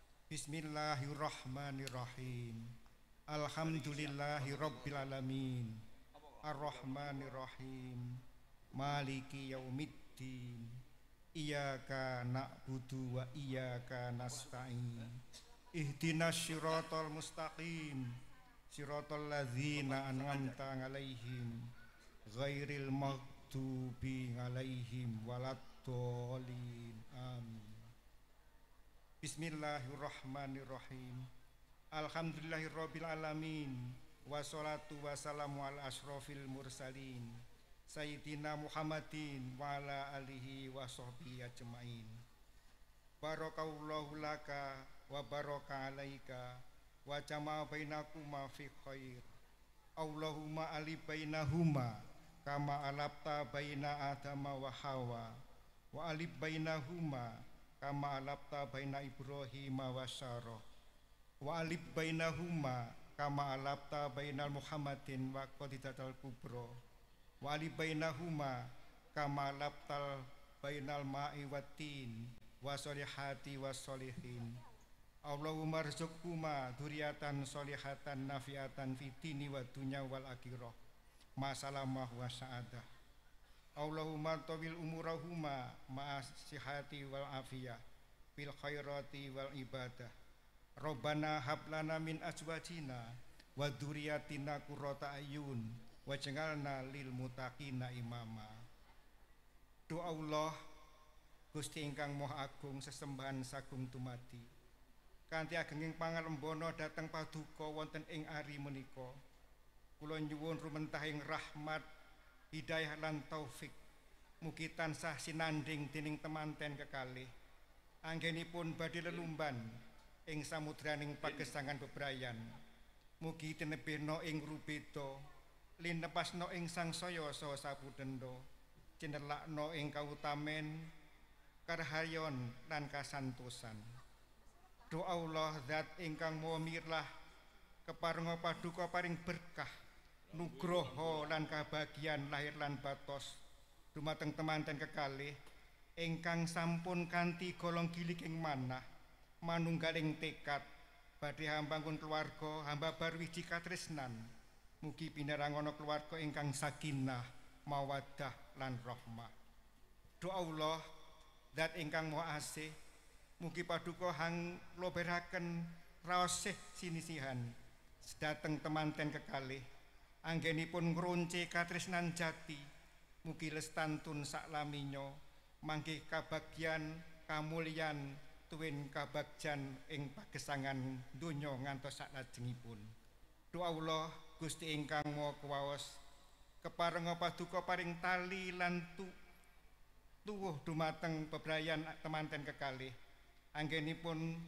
Bismillahirrahmanirrahim. Alhamdulillahi rabbil alamin. Ar-Rahmanirrahim. Maliki yaumiddin. Iyyaka na'budu wa iyyaka nasta'in. Ihdinas siratal mustaqim. Siratal ladzina an'amta 'alaihim ghairil maghdubi 'alaihim waladdallin. Amin. Bismillahirrahmanirrahim. Alhamdulillahirabbil alamin. Wassalatu wassalamu ala asyrofil mursalin Sayyidina Muhammadin wa ala alihi wa sahbihi ajmain. Barakallahu laka wa baraka alaika wa jama'a bainakuma fi khair. Allahumma ali bainahuma kama alapta baina Adama wa Hawa wa alif bainahuma kama alapta baina Ibrahim wa Sarah wa alif bainahuma kama alapta bainal Muhammadin wa Qadidatul Kubra wa alif bainahuma kama alaptal bainal ma'i watin wa solihati wa solihin. Allahumma rzuqhuma dzurriatan solihatan nafiatan fid dini wa dunya wal akhirah ma salamah wa sa'adah. Allahumma tawil umurahuma ma sihati wal afiyah fil khairati wal ibadah. Rabbana hab lana min azwajina wa dzurriyyatina qurrata ayun waj'alna lil muttaqina imama. Doa Allah Gusti ingkang Maha Agung sesembahan sagung tumati. Kanthi agenging pangalembono dhateng paduka wonten ing ari menika. Kula nyuwun rumentahing rahmat, hidayah lan taufik. Mugi tansah sinanding dening temanten kekalih. Anggenipun badhe lelumban ing samudraning pagesangan bebrayan. Mugi tinebena ing rubeda, linepasna ing sangsaya saha sapudenda, cinelakna ing kautamen, karhayon lan kasantosan. Doa Allah zat ingkang maha mirlah, keparenga paduka paring berkah, nugroho lan kabagian lahir lan batos dumateng temanten kekalih ingkang sampun kanthi golong giling ing manah manunggaling tekad badhe hambangun keluarga hamba barwiji katresnan. Mugi pinarangana keluarga ingkang sakinah mawaddah lan rahmah. Doa Allah zat ingkang maha asih, mugi paduka hang loberaken raos sinisihan sedhateng temanten kekalih anggenipun ngronce katresnan jati. Mugi lestantun saklaminya manggih kabagyan kamulyan tuwin kabagjan ing pagesangan donya ngantos saklajengipun. Doa Allah Gusti ingkang maha kuwaos, keparenga paduka paring tali lan tu tuwuh dumateng bebrayan temanten kekalih anggenipun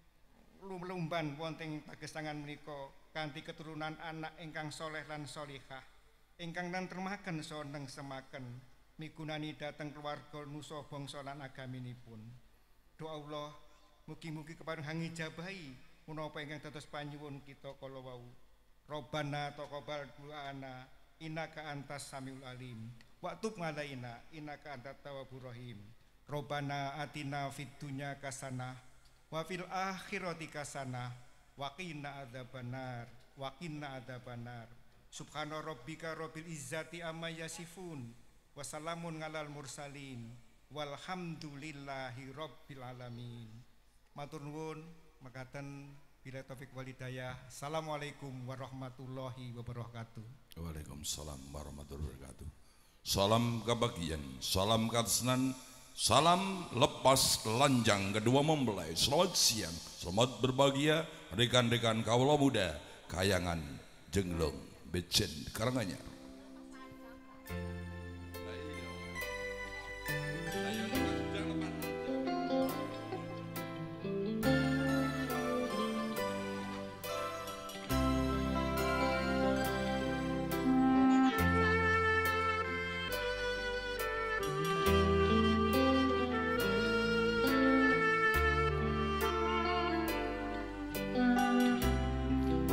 lumban wonten pagesangan menika kanthi keturunan anak ingkang soleh lan solihah ingkang nantremaken saha nengsemaken migunani dhateng keluarga nusa bangsa lan agaminipun. Doa Allah mugi-mugi kepareng hangijabahi menapa ingkang dados panyuwun kita kala wau. Robbana taqabbal du'ana innaka antas samiul alim wa tub alaina innaka antat tawwabur rahim. Robbana atina fid dunya hasanah wa fil akhirati hasanah wa qina adzabannar wa qina adzabannar. Subhana rabbika rabbil izzati amma yasifun wa salamun alal mursalin walhamdulillahi rabbil alamin. Matur nuwun mekaten bila taufik wal hidayah. Assalamualaikum warahmatullahi wabarakatuh. Waalaikumsalam warahmatullahi wabarakatuh. Salam kebahagiaan, salam katresnan, salam lepas telanjang kedua mempelai. Selamat siang, selamat berbahagia rekan-rekan kawula muda kayangan Jenglong Bejen Karanganyar.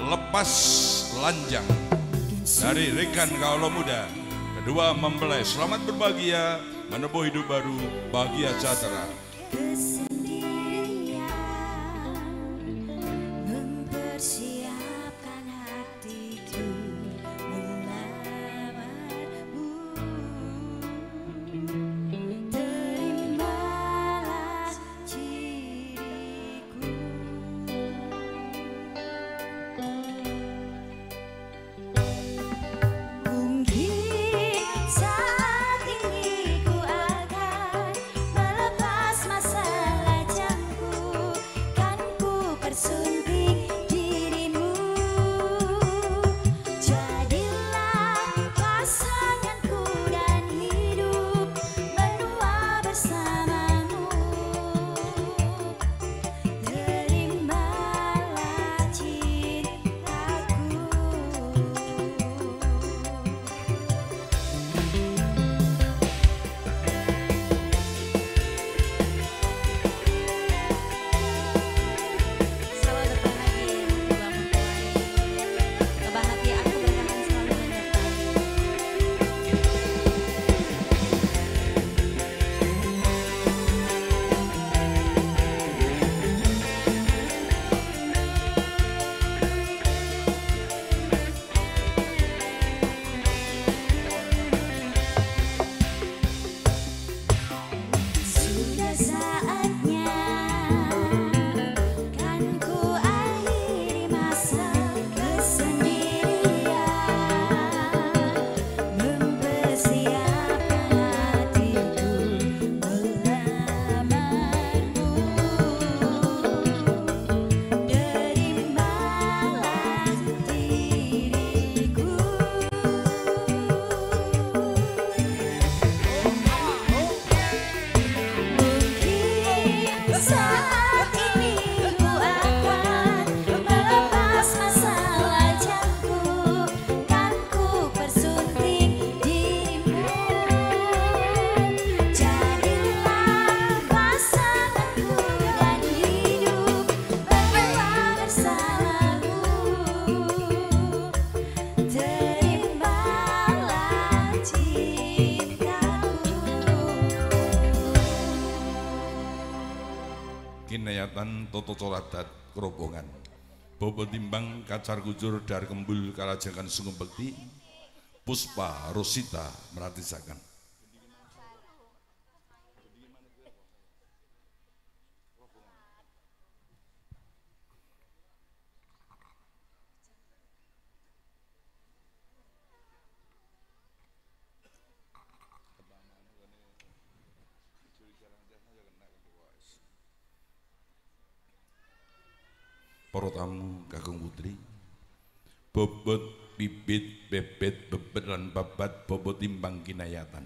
lepas lanjang dari rekan kaula muda. Kedua mempelai selamat berbahagia, menempuh hidup baru, bahagia sejahtera. Kinayatan Toto Coladat Kerobongan Bobo Timbang Kacar Kujur Dar Kembul Kalajangan Sungguh Bekti Puspa Rosita Meratisakan para tamu kakung putri, bobot bibit bebet bebet lan babat bobot timbang kinayatan.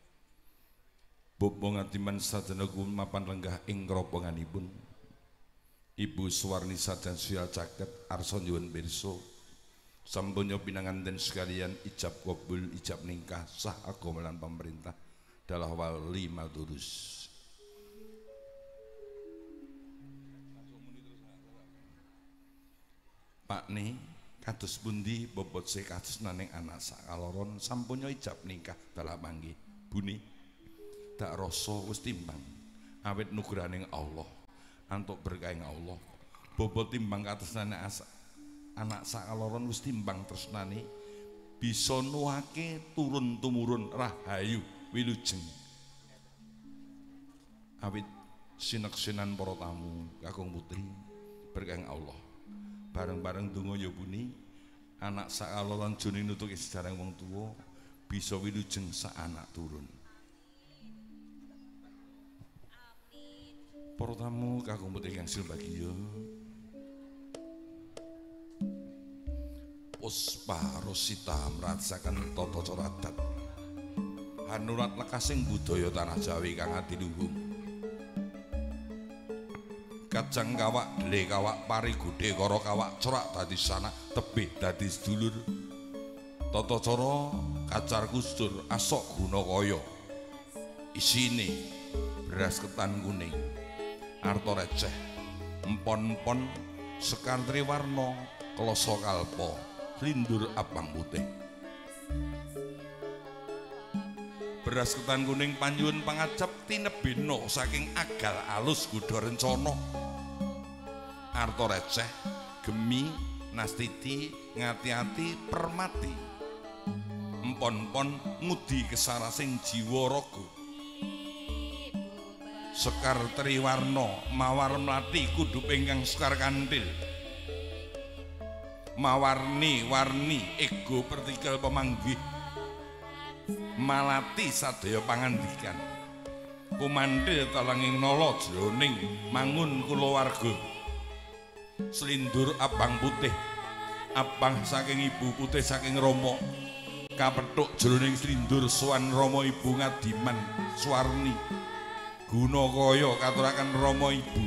Bobo ngatiman sadana mapan lenggah ing keroponganipun. Ibu Suwarni Sajan Suya Caket arsa nyuwun pirsa sampun pinanganten sekalian ijab kabul ijab nikah sah agama lan pemerintah dalah wali maturus. Pakne kados pundi bobot se kados naning anak sakaloron sampun ijab nikah dalah panggih buni dak rasa wis timbang awit nugraning Allah antuk berkahing Allah bobot timbang kados naning anak sakaloron wis timbang tresnane bisa nuwake turun tumurun rahayu wilujeng awit sineksenan para tamu kakung putri berkahing Allah bareng-bareng donga ya buni anak sakaloron jone nutuki sejarah wong tuwa bisa wilujeng sak anak turun. Para tamu kakung putri kang silbagiya Puspa Rosita merasakan tata cara adat hanurat lekasing budaya tanah Jawi kang adiluhung kacang kawak dele kawak pari gudhe karo kawak corak dadi sanak tebih dadi sedulur tata cara kacar kustur asok guna kaya isine beras ketan kuning arta receh empon-empon sekantri warna kloso kalpo lindur abang putih beras ketan kuning panyuwun pangacep tinebeno saking agal alus gudha rencana arta receh gemi nastiti ngati-ati permati empon-empon ngudi kesarasing jiwa raga sekar triwarna mawar mlati kudu ingkang sekar kanthil mawarni-warni ego pertikel pemanggih malati sadaya pangandikan kumantil talanging nala jroning mangun kulawarga selindur abang putih abang saking ibu putih saking Rama kapethuk jroning selindur sowan Rama ibu ngadiman Suwarni guna kaya katuraken Rama ibu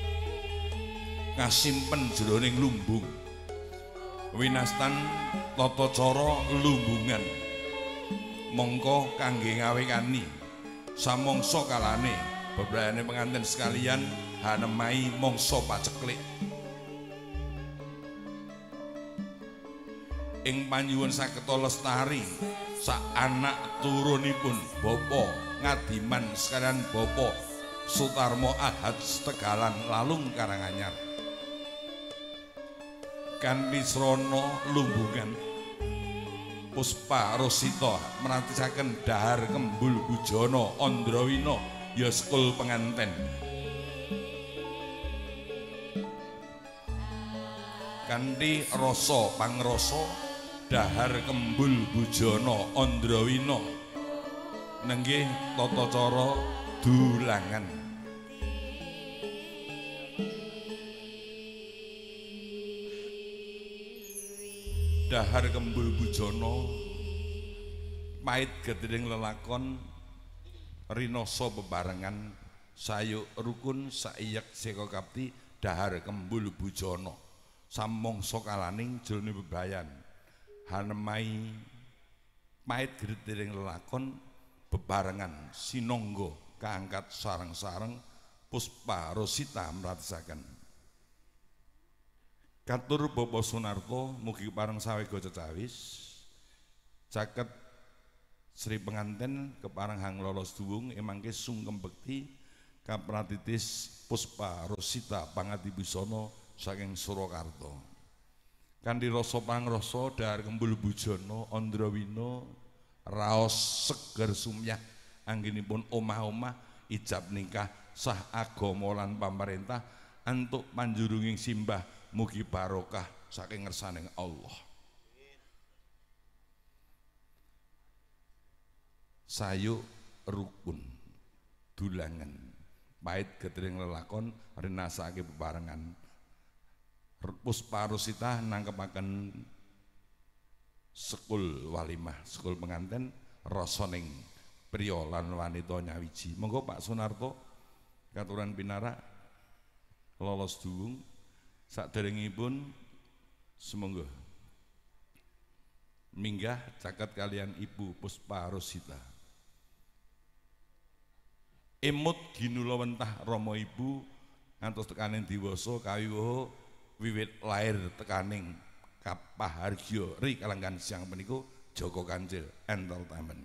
kasimpen jroning lumbung winastan tata cara lumbungan mongko kangge ngawekani samangsa kalane bebrayane pengantin sekalian hanemai mangsa paceklik ing panyuwun sageta lestari sak anak turunipun bapa ngadiman sekalian bapa Sutarmo Ahad Tegalan Lalung Karanganyar kanthi srana lumbungan Puspa Rosita meratisaken dahar kembul bujana Andrawina ya sekul penganten kanthi rasa pangrasa dahar kembul bujana Andrawina nenggih tata cara dulangan dahar kembul bujana pait gedhing lelakon rinoso bebarengan sayuk rukun saiyek seka kapti dahar kembul bujana samangsa kalaning jroning bebayan hanemai pait gedhing lelakon bebarengan sinangga kaangkat sareng-sareng Puspa Rosita mratisaken Katur Bapak Sunarto mugi pareng sawega cecawis caket Sri penganten kepareng hang lolos duwung emangke sungkem bekti kapratitis Puspa Rosita Pangadibusana saking Surakarta kanthi rasa pangrasa dahar kembul bujana Andrawina raos seger sumyah anggenipun omah-omah ijab nikah sah agama lan pamarentah antuk panjurunging simbah mugi barokah saking ngersaning Allah. Sayuk rukun dulangan pait gedhing lelakon rinasake bebarengan Puspa Rosita nangkepaken sekul walimah sekul penganten rasaning priya lan wanita nyawiji monggo Pak Sunarto katuran pinarak lolos duwung saderengipun semonggo minggah caket kalian Ibu Puspa Rosita emut ginula wentah Rama Ibu ngantos tekaning diwasa kawiwuh wiwit lair tekaning kapahargya ri kalenggan siang peniku Joko Kancil Entertainment.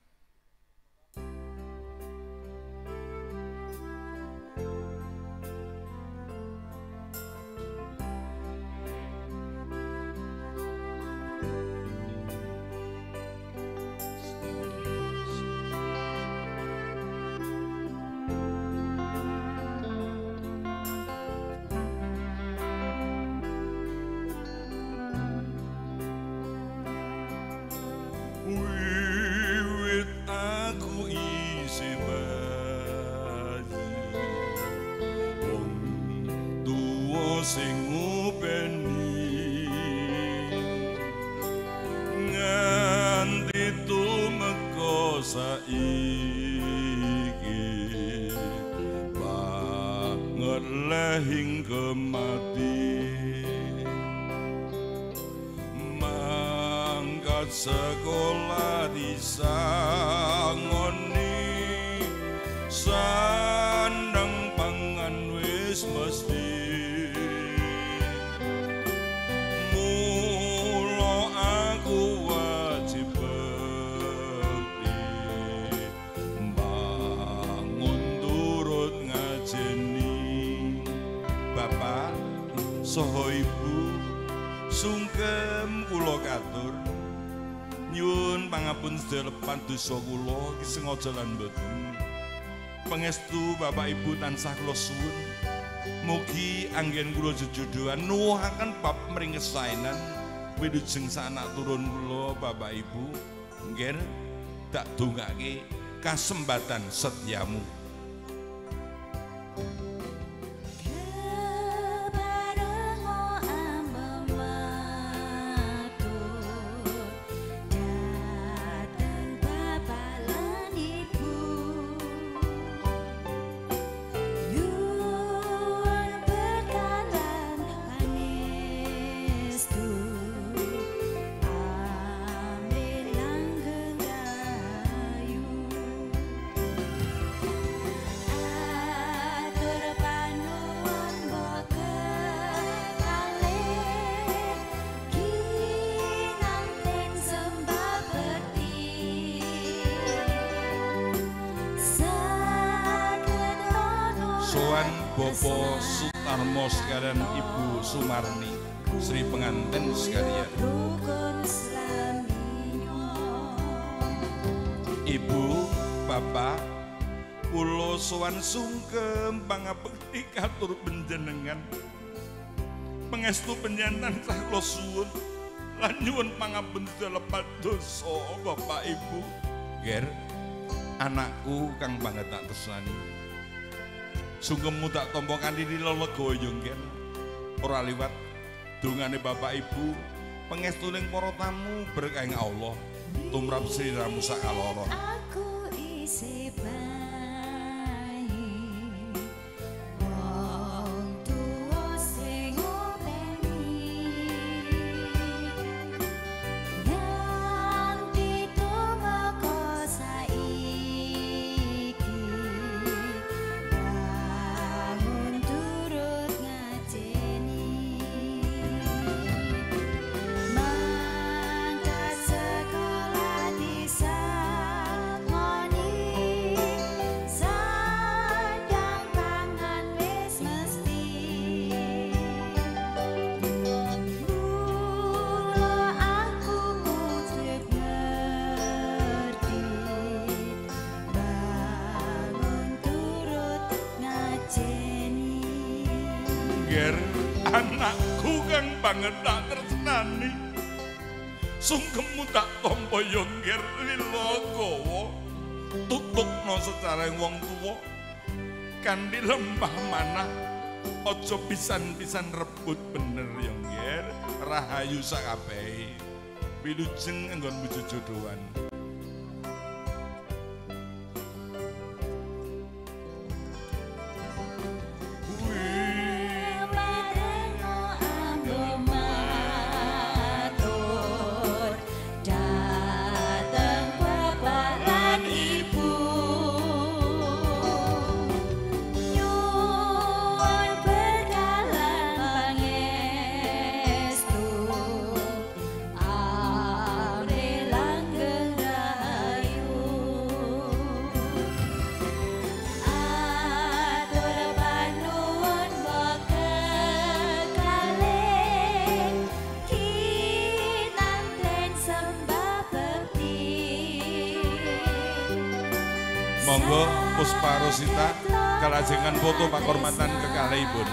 Sekolah di sangoni sandang pangan wis mesti saha ibu sungkem kula katur nyuwun pangapun sedaya lepan dosa kula iki sengaja lan mboten. Pangestu Bapak Ibu tansah kula suwun mugi anggen kula jejodohan nuwuhaken bab mringkesaenan wilujeng sanak turun kula Bapak Ibu nggih tak dongake kasembatan setiamu. Bapak Sutarmo sekalian, Ibu Sumarni, Sri pengantin sekalian, Ibu, Bapak, kula sowan sungkem pangabekti katur panjenengan. Pangestu panjenengan tansah kula suwun lan nyuwun pangapun lepat dosa Bapak Ibu. Ger, anakku kang banget tak tresnani. Sungkemmu tak tampa kanthi lelega yungken ora liwat dongane Bapak Ibu pangestuning para tamu berkah ing Allah tumrap sliramu sakaloro. Aku isih anakku kang banget tak tresnani. Sungkemmu tak tampa yo ngger lilagawa tutupno secara wong tuwa kanthi lembah manah aja pisan-pisan rebut bener yo ngger rahayu sakabehe wilujeng anggonmu jejodohan. Monggo Puspa Rosita kalajengan foto pakormatan kekalihipun.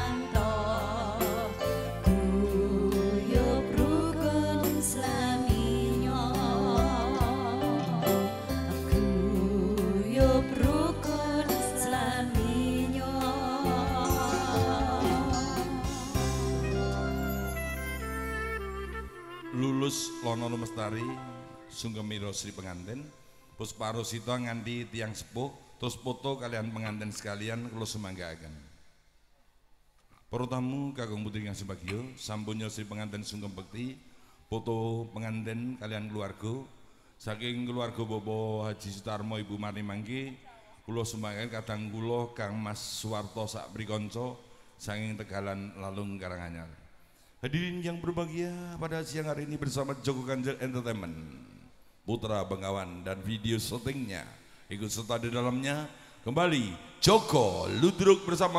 Lulus Lono Lumestari Sungkemiro Sri pengantin Puspa Rosita nganti tiang sepuh terus foto kalian pengantin sekalian kula sumanggaaken. Para tamu kakung putri kang sebagyo sampun Sri pengantin sungkem bekti foto pengantin kalian keluarga saking keluarga Bapak Haji Sutarmo Ibu Marni mangke kula sumanggaaken kadang kula Kang Mas Suwarto sak prikanca saking Tegalan Lalung Karanganyar. Hadirin yang berbahagia pada siang hari ini bersama Joko Ganjar Entertainment Putra Bengawan dan video syutingnya ikut serta di dalamnya kembali Joko Ludruk bersama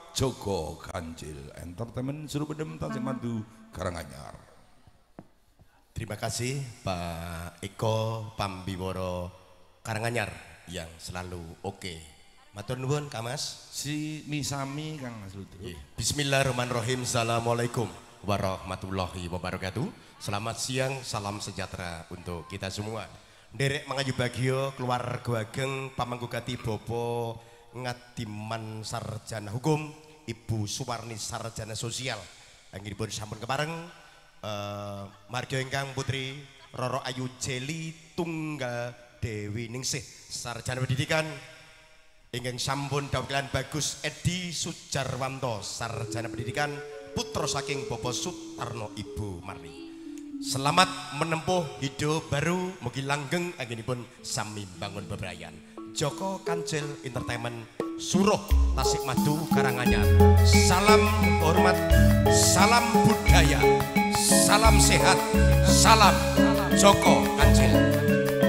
Joko Kancil Entertainment Surubedem Tasik Madu Karanganyar. Terima kasih Pak Eko Pambiworo Karanganyar yang selalu oke. Matur nuwun Kang Mas. Si Misami Kang Mas Lutro. Bismillahirrahmanirrahim. Assalamualaikum warahmatullahi wabarakatuh. Selamat siang, salam sejahtera untuk kita semua. Derek mangaju bagio keluarga ageng pamanggugati Bopo Ngadiman Sarjana Hukum Ibu Suwarni Sarjana Sosial. Anggenipun sampun kepareng uh, marga ingkang Putri Roro Ayu Jeli Tunggal Dewi Ningsih Sarjana Pendidikan. Ingkang sampun dawuh Bagus Edi Sujarwanto Sarjana Pendidikan putra saking Bapak Sutarno Ibu Marni. Selamat menempuh hidup baru, mugi langgeng anggenipun sami bangun bebrayan. Joko Kancil Entertainment Suruh Tasik Madu Karanganyar. Salam hormat, salam budaya, salam sehat, salam Joko Kancil.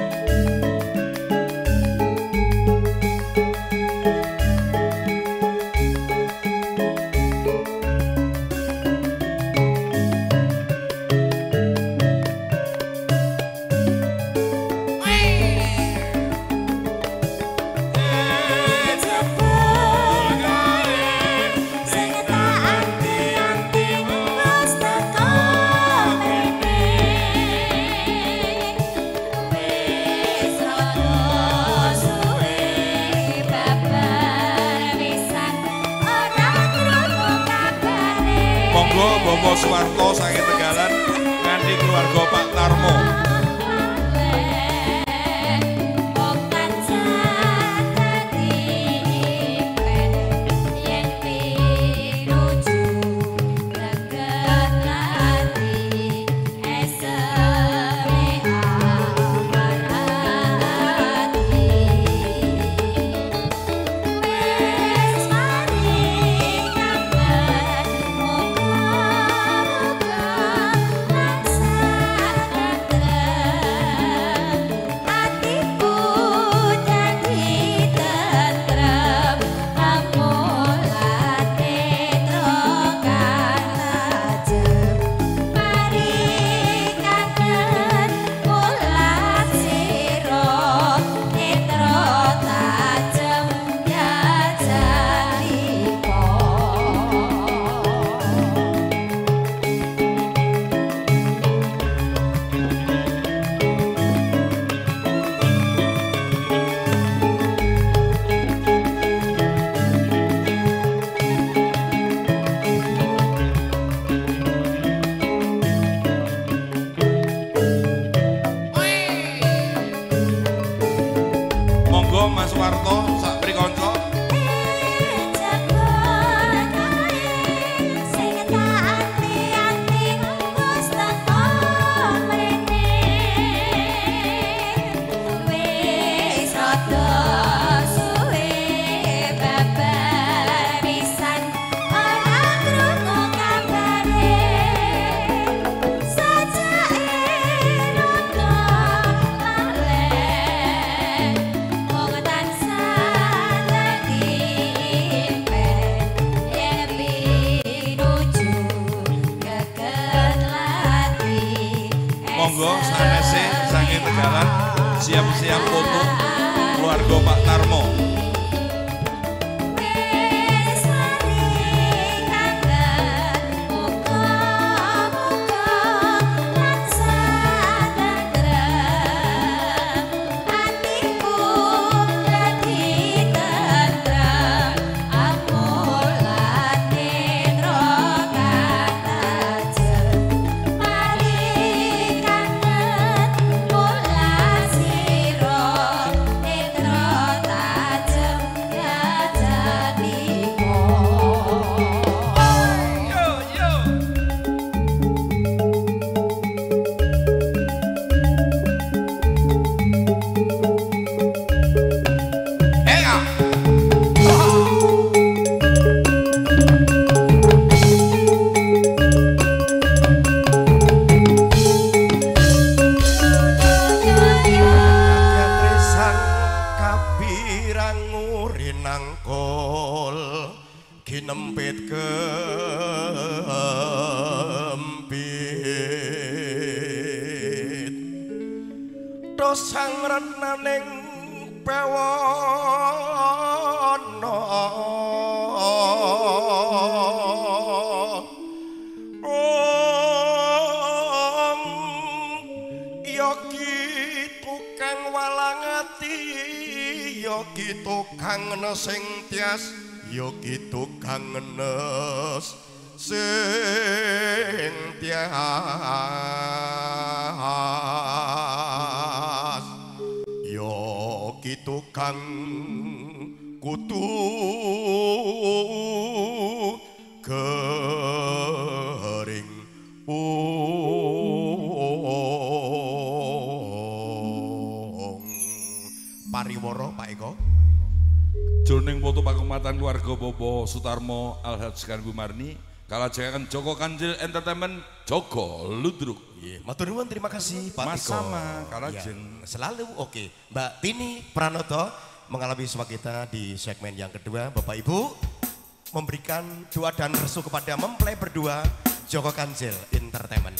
Bobo Suwarto saking Tegalan nganti keluarga Pak Tarmo. Mas Warto sak prikonco. Monggo sanese saking Tegalan siap-siap foto keluarga Pak Tarmo. Netra kempit dosang renaning pewono om yogi tukang walang ati yogi tukang nesing tias yogi tukang nes sing tias yogi tukang kutu kering ung pariwara Pak Eko jroning foto pakumatan keluarga Bobo Sutarmo Alhaj Kanggu Marni kalajengan Joko Kanjil Entertainment Joko Ludruk. Iya, matur nuwun terima kasih Pak Mas Iko. sama kalajeng Ya, selalu oke. Mbak Tini Pranoto mengalami bersama kita di segmen yang kedua. Bapak Ibu memberikan doa dan restu kepada mempelai berdua Joko Kanjil Entertainment.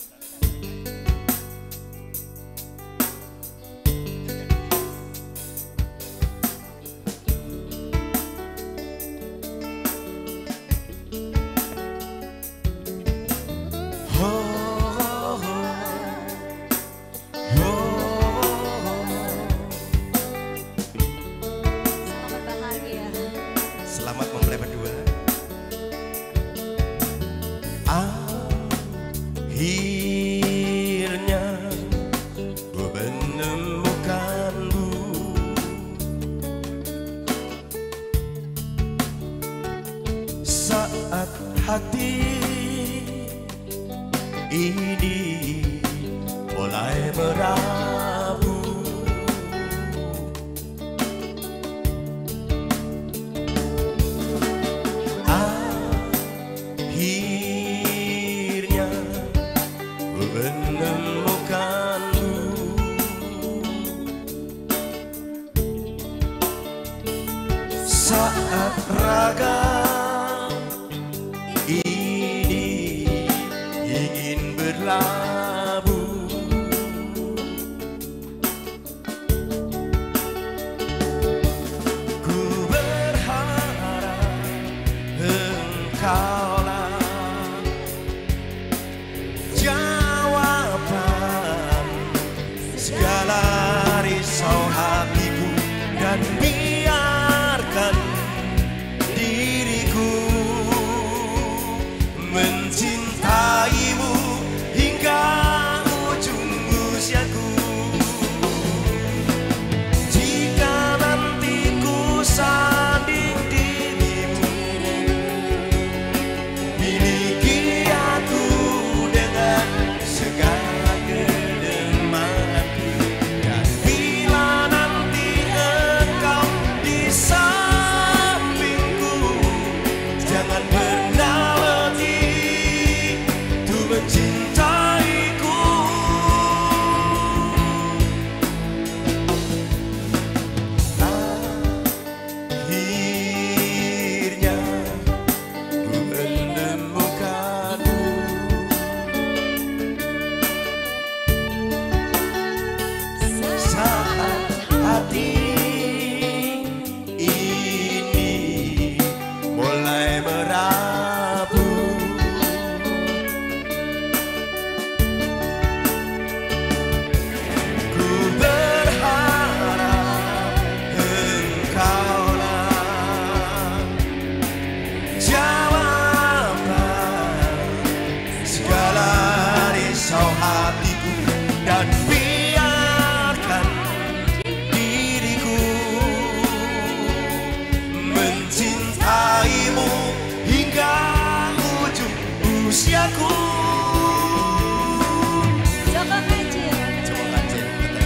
Selamat mempelai berdua. Akhirnya ku menemukanmu, saat hati ini mulai merabu. Akhirnya ku menemukanmu, saat raga ini ingin berlabuh. Ku berharap engkaulah jawaban segala risau hatiku, dan biarkan diriku mencintaimu hingga ujung usiaku. Jika nanti ku sanding dirimu, miliki aku dengan segala kedemanku. Dan bila nanti engkau di sampingku, jangan pernah letih untuk mencintaiku. Akhirnya ku menemukanmu, saat hati ini mulai merabu. Ku berharap engkaulah jawaban segala risau hatiku, dan biarkan diriku mencintaimu hingga ujung usiaku. Joko Kanjil. Joko Kanjil, betul.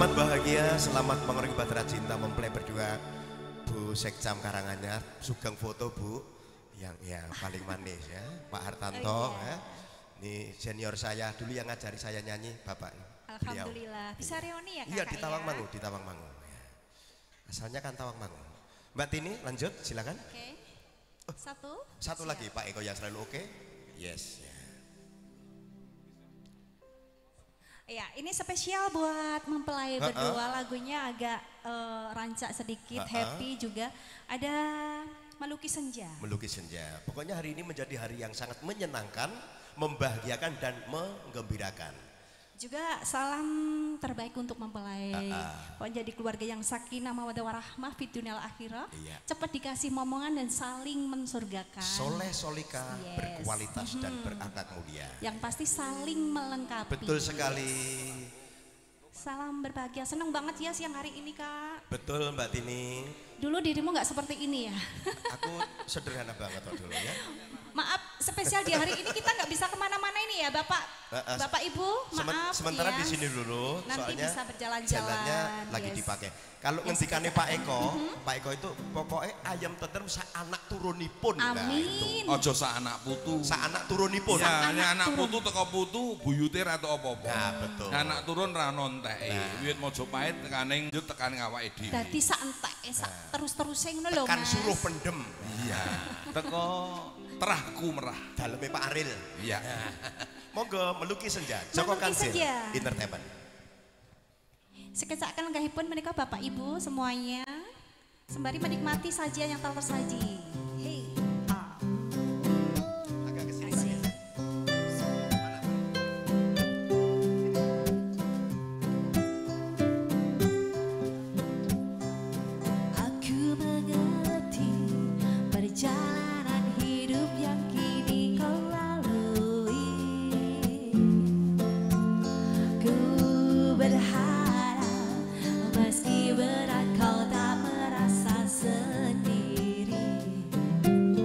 Selamat bahagia, selamat mengoringi Bahtera Cinta mempelai berdua Bu Sekcam Karanganyar, Sugeng foto Bu yang ya paling manis ya, Pak Hartanto oh, iya. ya. Ini senior saya dulu yang ngajari saya nyanyi, Bapak. Alhamdulillah. Bisa reuni ya Kakak? Iya di Tawangmangu, ya? di Tawangmangu. Ya. Asalnya kan Tawangmangu. Mbak Tini lanjut silakan. Oke. Okay. Satu. Satu Siap. lagi Pak Eko yang selalu oke. Okay. Yes. Ya. Ya, ini spesial buat mempelai uh -uh. berdua, lagunya agak uh, rancak sedikit, uh -uh. happy juga. Ada Melukis Senja. Melukis Senja. Pokoknya hari ini menjadi hari yang sangat menyenangkan, membahagiakan dan menggembirakan. Juga salam terbaik untuk mempelai. Uh -uh. Jadi keluarga yang sakinah mawaddah warahmah fid dunyal akhirah. Iya. Cepat dikasih momongan dan saling mensurgakan. Soleh solika, yes. berkualitas hmm. dan berakhlak mulia. Yang pasti saling melengkapi. Betul sekali. Salam berbahagia, seneng banget ya siang hari ini Kak. Betul Mbak Tini. Dulu dirimu nggak seperti ini ya? Aku sederhana banget waktu dulu ya. Maaf, spesial di hari ini kita nggak bisa kemana-mana ini ya Bapak, uh, uh, Bapak Ibu, maaf sementara ya. di sini dulu, nanti soalnya bisa berjalan-jalan. Jalannya lagi yes. dipakai. Kalau yes, ngendikane Pak Eko, uh -huh. Pak Eko itu pokoknya ayam tentrem sa anak turunipun. Amin. Nah, ojo sa anak putu. Sa anak turunipun. Ya, anak, anak putu teko putu buyute ra tok apa-apa. Nah, betul. Anak turun ra nonteke. Nah. Wiwit Mojopahit tekaning njut tekan awake dhewe. Dadi sak entek, sak nah. terus-terus ngono lho Mas. Kan suruh pendem. Iya. Teko terahku merah. Daleme Pak Aril. Iya. Monggo Melukis Senja. Joko Kansil Entertainment. Sekecakkan lenggahipun menika Bapak Ibu semuanya. Sembari menikmati sajian yang telah tersaji. Hey. Ah. Agak kesini Pak ya. Aku mengerti perjalanan hidup yang kini kau lalui. Ku berharap meski berat kau tak merasa sendiri.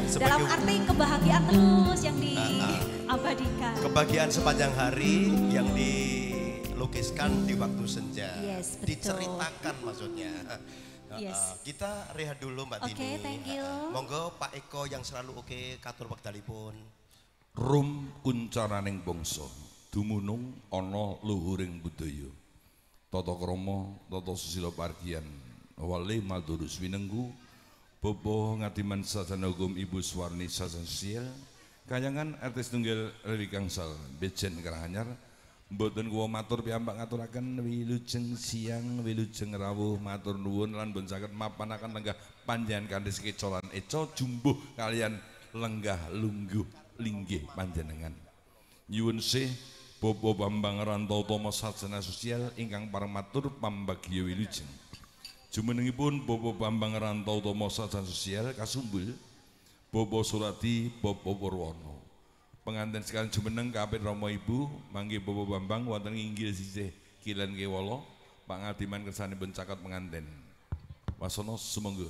Dalam arti kebahagiaan terus yang diabadikan. Kebahagiaan sepanjang hari yang dilukiskan di waktu senja. Yes, betul. Diceritakan maksudnya. Yes. Kita rehat dulu Mbak Tini. Oke, thank you. Monggo Pak Eko yang selalu oke katur wekdalipun. Rum kuncaraning bangsa dumunung ana luhuring budaya. Tata krama, tata susila pargian, wali madurus winenggu, Bobo Ngadiman Sarjana Hukum Ibu Suwarni Sarjana Sosial, kayangan artis tunggal Riri Gangsal, Bejen Karanganyar, mboten kuwa matur piyambak ngaturaken wilujeng siang, wilujeng rawuh matur nuwun lan bon saged mapanaken lenggah panjenengan kanthi sekecolan eco jumbuh kalian lenggah lungguh linggih panjenengan. Nyuwun sih Bobo Bambang Rantotomo Sarjana Sosial ingkang pareng matur pambagya wilujeng. Jumenengipun Bobo Bambang Rantotomo Sarjana Sosial kasumbul Bobo Surati Bobo Purwono. Pengantin sekalian jumeneng kapit Rama Ibu mangke Bobo Bambang wonten inggil sisih kilen kewala Pak Ngadiman kersanipun caket pengantin. Wasana sumangga.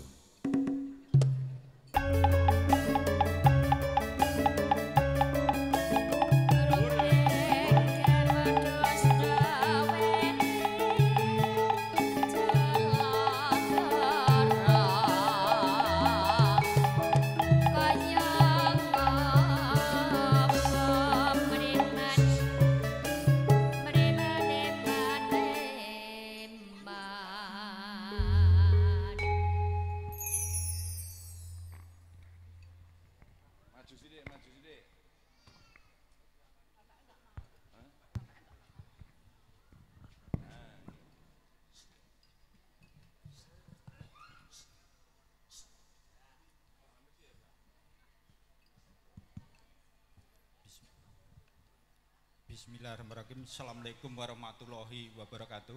Bismillahirrahmanirrahim. Assalamualaikum warahmatullahi wabarakatuh.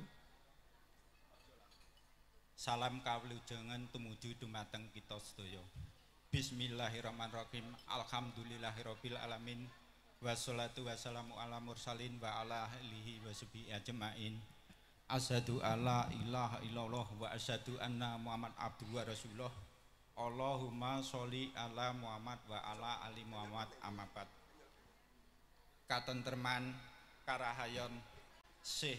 Salam kawilujengan tumuju dumateng kita sedaya. Bismillahirrahmanirrahim. Alhamdulillahirabbil alamin. Wassalatu wassalamu ala mursalin wa ala alihi washabihi ajmain. Asyhadu alla ilaha illallah wa asyhadu anna Muhammad abduhu wa rasulullah. Allahumma sholli ala Muhammad wa ala ali Muhammad amma ba'd. Katentreman karahayon sih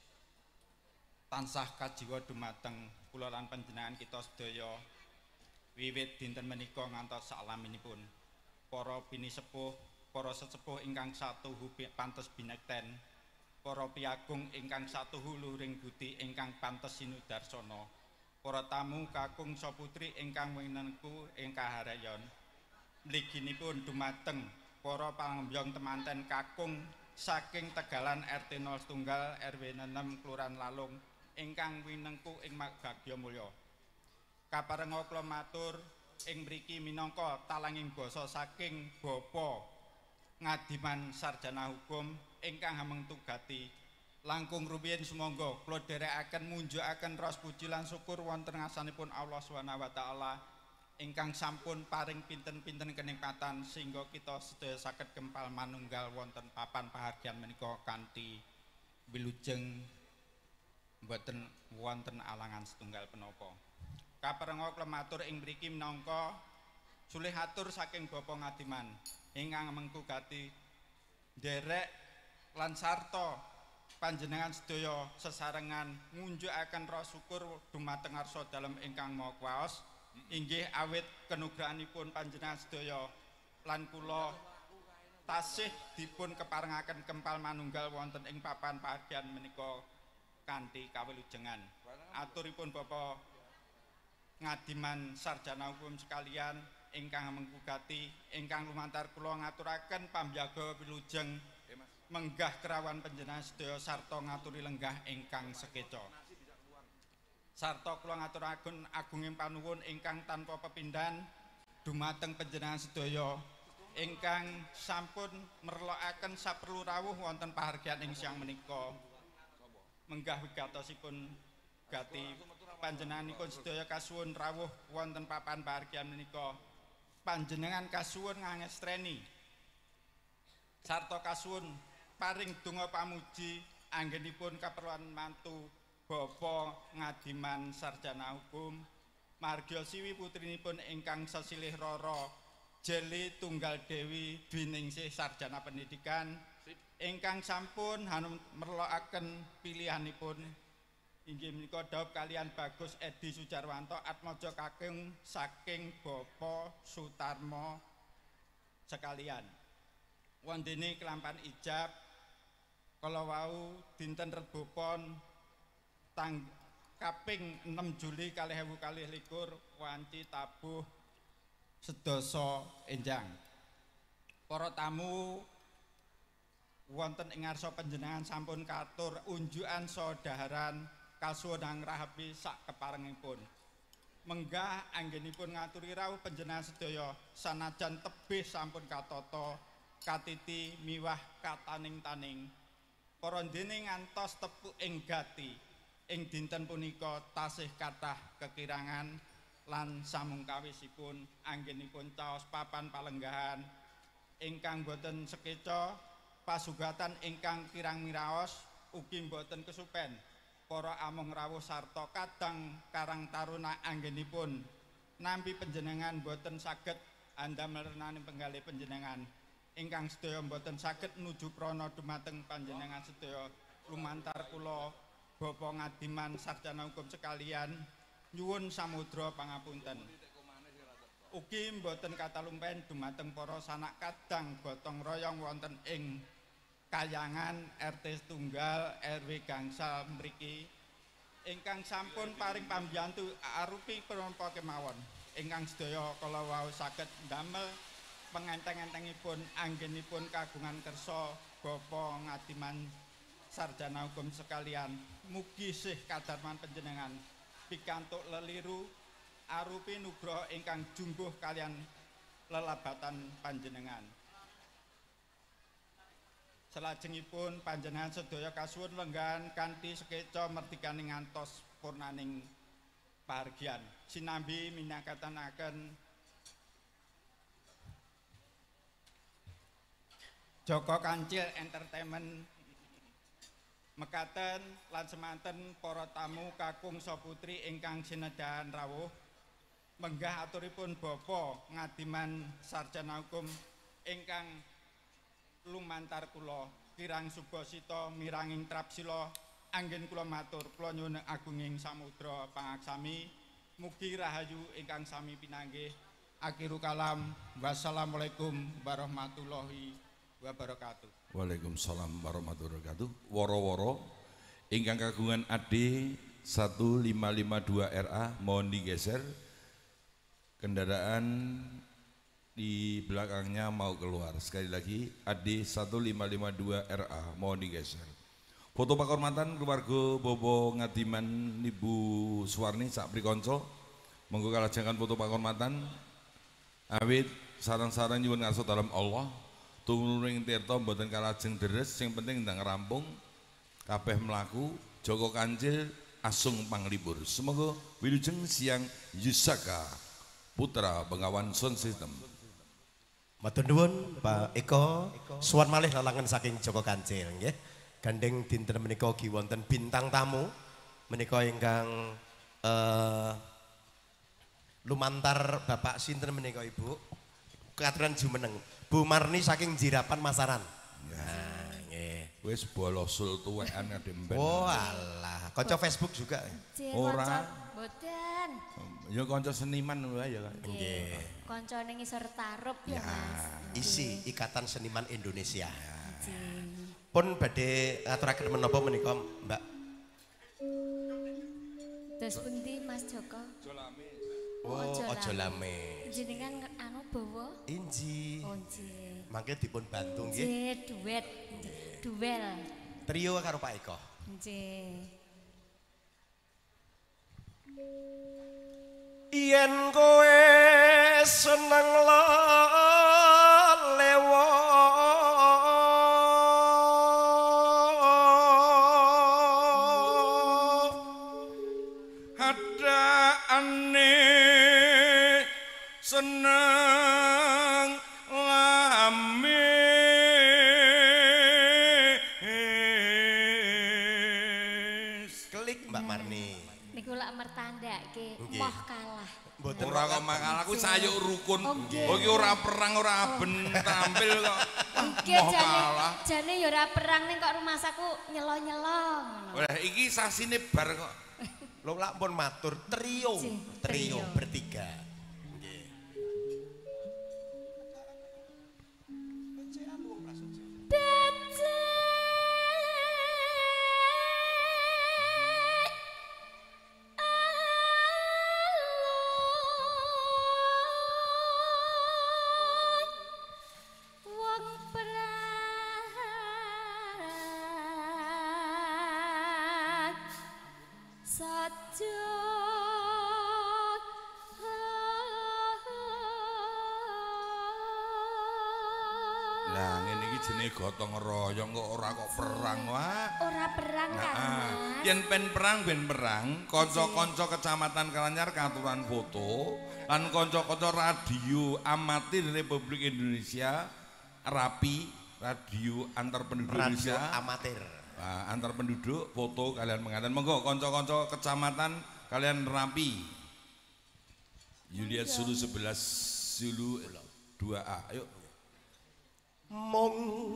tansah kajiwa dumateng kula lan panjenengan kita sedaya wiwit dinten menika ngantos salaminipun. Para pinisepuh, para sesepuh ingkang satuhu pantes binekten, para piagung ingkang satuhu luring budi ingkang pantes sinudarsana, para tamu kakung saputri ingkang winenku ing kaharayon, mliginipun dumateng para pangembyong temanten kakung saking Tegalan R T nol setunggal R W enam Kelurahan Lalung ingkang winengku ing bagya mulya. Kaparenga kula matur ing mriki minangka talanging basa saking Bapa Ngadiman Sarjana Hukum ingkang hameng tugati langkung rumiyin sumangga kula dherekaken munjukaken ras puji lan syukur wonten ngarsanipun Allah Subhanahu wa taala ingkang sampun paring pinten-pinten kenikmatan sehingga kita sedaya saged gempal manunggal wonten papan pahargyan menika kanthi wilujeng mboten wonten alangan setunggal penapa. Kaparenga kula matur ing mriki minangka sulih atur saking Bapa Ngadiman ingkang mengkugati nderek lan sarta panjenengan sedaya sesarengan ngunjukaken rasa syukur dumateng ngarsa dalem ingkang maha kuwaos. Inggih awit kanugrahanipun panjenengan sedaya lan kula tasih dipun keparengaken kempal manunggal wonten ing papan pahargyan menika kanthi kawilujengan. Aturipun Bapak Ngadiman Sarjana Hukum sekalian ingkang mengkugati ingkang lumantar kula ngaturaken pamjaga wilujeng menggah kerawan panjenengan sedaya sarta ngaturi lenggah ingkang sekeca. Sarta kula ngaturaken agunging panuwun ingkang tanpa pepindhan dumateng panjenengan sedaya ingkang sampun merlokaken saperlu rawuh wonten pahargyan ing siang menika. Menggah wigatosipun gati panjenenganipun sedaya kasuwun rawuh wonten papan pahargyan menika. Panjenengan kasuwun ngangestreni sarta kasuwun paring donga pamuji anggenipun kaperluan mantu Bapa Ngadiman Sarjana Hukum margya siwi putrinipun ingkang sesilih rara Jeli Tunggal Dewi Dwiningsih sarjana pendidikan ingkang sampun hanum merlokaken pilihanipun inggih menika dhaup kalian Bagus Edi Sujarwanto atmaja kakung saking Bapa Sutarmo sekalian. Wondene kelampan ijab kala wau dinten Rebo Pon tang kaping enam Juli kalih ewu kalih likur wanci tabuh sedasa enjang. Para tamu wonten ing ngarsa panjenengan sampun katur unjukan sadaharan kasuwunang rahapi sak keparengipun. Menggah anggenipun ngaturi rawuh panjenengan sedaya sanajan tebih sampun katata katiti miwah kataning-taning para dene ngantos tepuk ing gati ing dinten punika tasih kathah kekirangan lan samungkawisipun anggenipun caos papan palenggahan ingkang boten sekeca pasugatan ingkang kirang miraos ugi boten kesupen para amung rawuh sarta kadang karang taruna anggenipun nampi panjenengan boten saged andamel renani penggalih panjenengan ingkang sedaya boten saged nuju prana dumateng panjenengan sedaya lumantar kula Bapa Ngadiman sarjana hukum sekalian nyuwun samudra pangapunten. Ugi boten katalumpen dumateng para sanak kadang gotong royong wonten ing Kayangan R T Tunggal R W Gangsal mriki ingkang sampun paring pambiyantu arupi penampa kemawon ingkang sedaya kala wau saged ndamel pengenteng-entengipun anggenipun kagungan kersa Bapa Ngadiman sarjana hukum sekalian mugi sih kadarman panjenengan pikantuk leliru arupi nugroho ingkang jumbuh kalian lelabatan panjenengan. Salajengipun panjenengan sedaya kasuwun lenggan kanthi sekeca merdikaning ngantos purnaning pahargyan. Sinambi minangkatanaken Joko Kancil Entertainment mekaten lan semanten para tamu kakung saputri ingkang sinedahan rawuh menggah aturipun Bapa Ngadiman sarjana hukum ingkang lumantar kula kirang subasita miranging trapsila anggen kula matur kula nyuwun agunging samudra pangaksami mugi rahayu ingkang sami pinanggih akhiru kalam wassalamualaikum warahmatullahi wabarakatuh. Waalaikumsalam warahmatullahi wabarakatuh. Woro-woro ingkang kagungan A D satu lima lima dua R A mohon digeser, kendaraan di belakangnya mau keluar. Sekali lagi A D satu lima lima dua R A mohon digeser. Foto pakormatan keluarga Bobo Ngadiman Ibu Suwarni sak prikonco monggo kalajengan foto pakormatan awit sarang-sarang nyuwun ngarsa dalam Allah tumuring tirta mboten kalajeng deres sing penting ndang rampung kabeh mlaku Joko Kancil asung panglibur. Semoga wilujeng siang Yusaka putra Bengawan Sound System. Matur nuwun Pak Eko, suwan malih lalangan saking Joko Kancil nggih. Gandeng dinten menika ugi wonten bintang tamu menika ingkang uh, lumantar Bapak sinten menika Ibu? Katuran jumeneng. Bu Marni saking Jirapan Masaran. Nah, nggih. Wis bolosul tuwekan ademben. Oh alah, kanca Facebook juga. Ora. Mboten. Ya kanca seniman wae ya. Nggih. Kanca ning isor tarup ya, Mas. Isi Ikatan Seniman Indonesia. Nggih. Pun badhe ngaturaken menapa menika, Mbak? Terus pundi Mas Joko? Jolame. Oh, aja lame. Jenengan anu bawa? Inji. Oh, nggih. Mangke dipun bantu nggih. Nggih, duet. Duel. Trio karo Pak Eko. Nggih. Yen kowe seneng lewo seneng lamis klik Mbak Marni Niku lak mertandake moh kalah. Ora kok makalah ku sayuk rukun. Oh iki ora perang ora ben tampil kok. Nggih jane jane ya ora perang ning kok rumah saku nyelo-nyelo ngono. Wah iki sasine bar kok. Lho lak pun matur trio, trio bertiga. Nggih. Lah ngene iki jenenge gotong royong kok ora kok perang wah. Ora perang kan Mas. Yen pen perang ben perang, kanca-kanca kecamatan Karanyar katuran foto lan kanca-kanca radio amatir Republik Indonesia Rapi, radio antar penduduk Radio Indonesia amatir. Nah, antar penduduk foto kalian mengaten monggo kanca-kanca kecamatan kalian Rapi. Juliet Sulu sebelas Sulu dua A. Ayo. Mong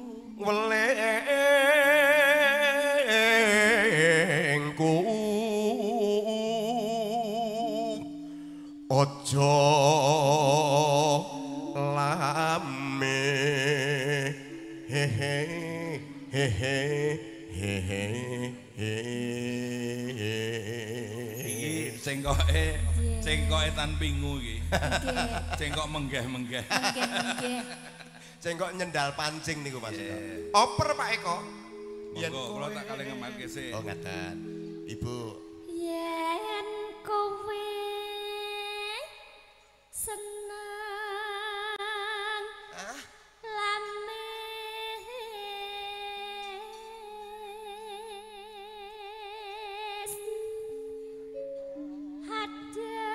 welengku ojo lame hehe hehe hehe Iki cengkoke cengkoke tan pingu iki. Cengkok menggeh-menggeh. Menggeh-menggeh. Cengkok nyendal pancing niku Mas. Oper Pak Eko. Monggo kula tak kalih ngemalke sih. Oh ngaten. Ibu. Yen kowe seneng ah lames ada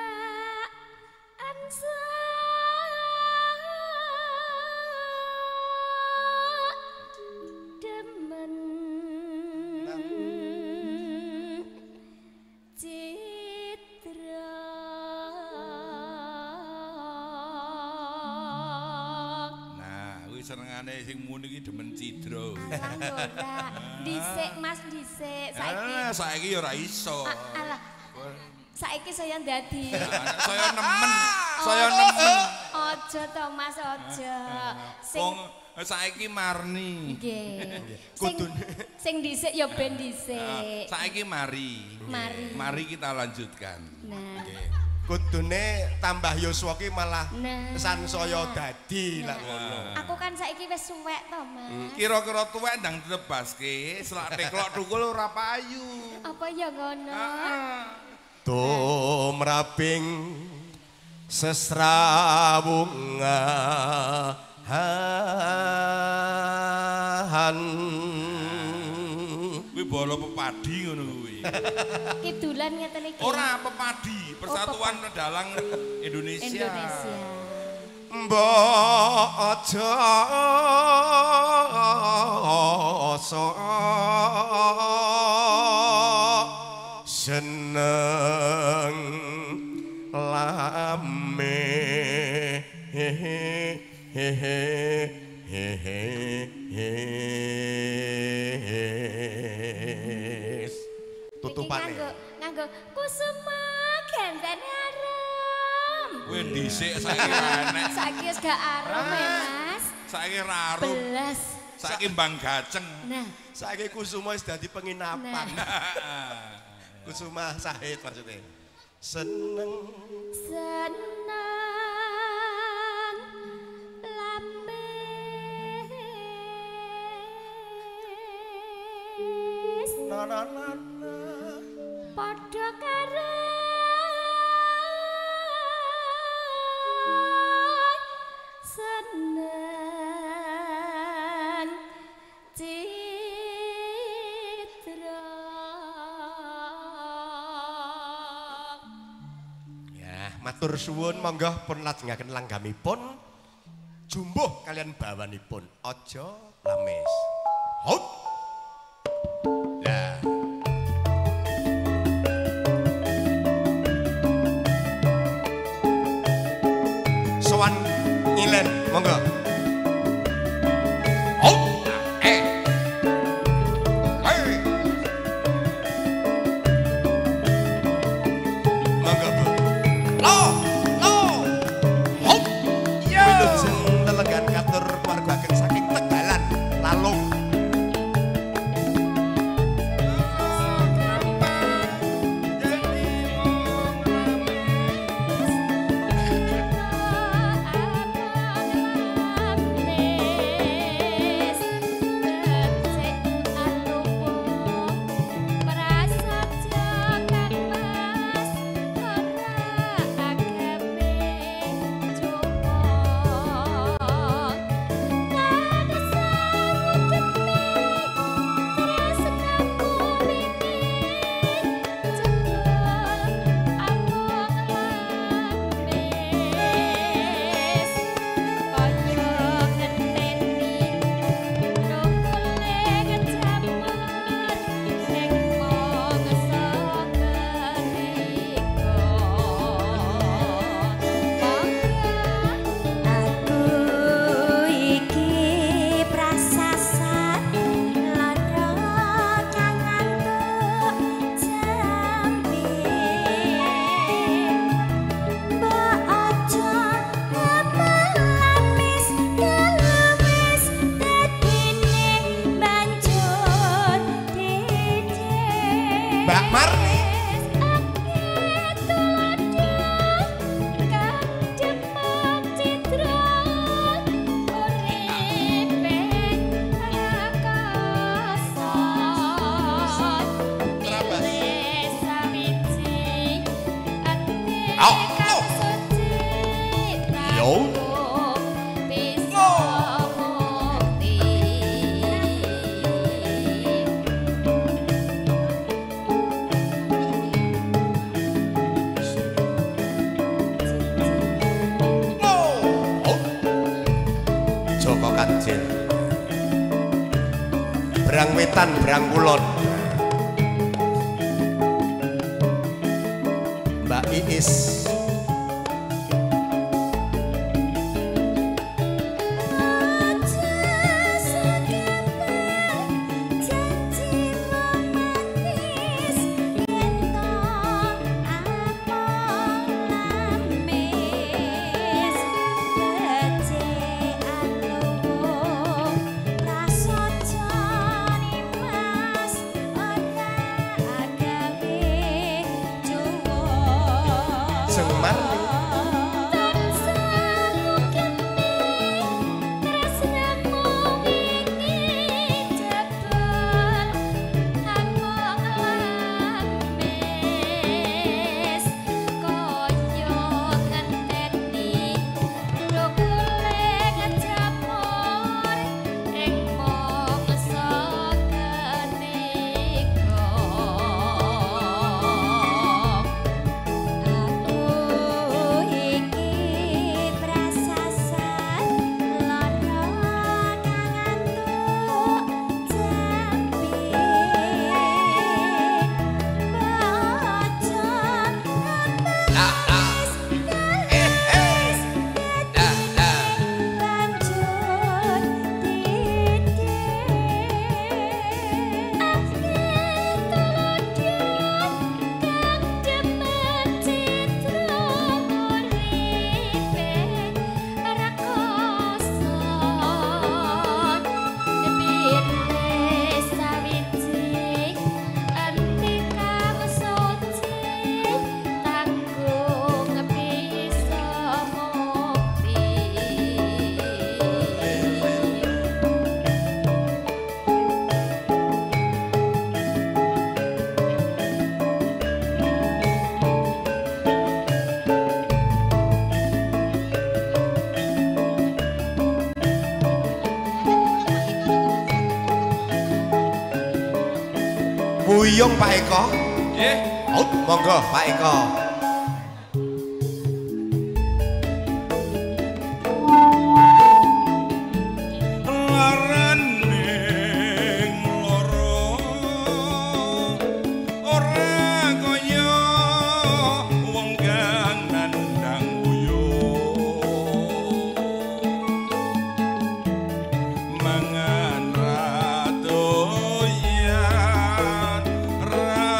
ansa demen citra Nah, kuwi senengane sing muni iki demen cidra. ora dhisik Mas dhisik saiki Ah, saiki ya ora iso. alah saiki saya dadi Saya nemen, saya nemen. Ojo to Mas ojo. Sing Wong saiki marni. nggih. Sing sing dhisik ya ben dhisik. Saiki mari. Mari. Mari kita lanjutkan. Nah. Kudune tambah Yoswa ki malah Nah. sansaya dadi lak ngono. Aku kan saiki wis suwek to Mas. Kira-kira tuwek ndang ditebaske, selak teklok tukul ora payu. Apa ya ngono? Tumraping sesrawungan Kuwi bolo pepadi ngono kuwi. Kidulan ngeten iki. Ora pepadi, Persatuan Pedalang Indonesia. Indonesia. Mbok aja seneng lame hehe hehe hehe tutupane nganggo nganggo kusuma genten arum. Kuwi dhisik saiki enek. Saiki wis gak arum ya Mas. Saiki rarum. Belas. Saiki mbang gaceng. Nah, saiki Kusuma wis dadi penginapan. Kusuma Sahid maksudnya. Seneng seneng lames na na na padha karo seneng citra. Ya, matur suwun monggo pun lajengaken langgamipun jumbuh kalian bawanipun aja lames. Hop. Nah. monggo. Berang wetan, berang kulon. Mbak Iis. Buyung Pak Eko. Nggih. Oh, monggo Pak Eko.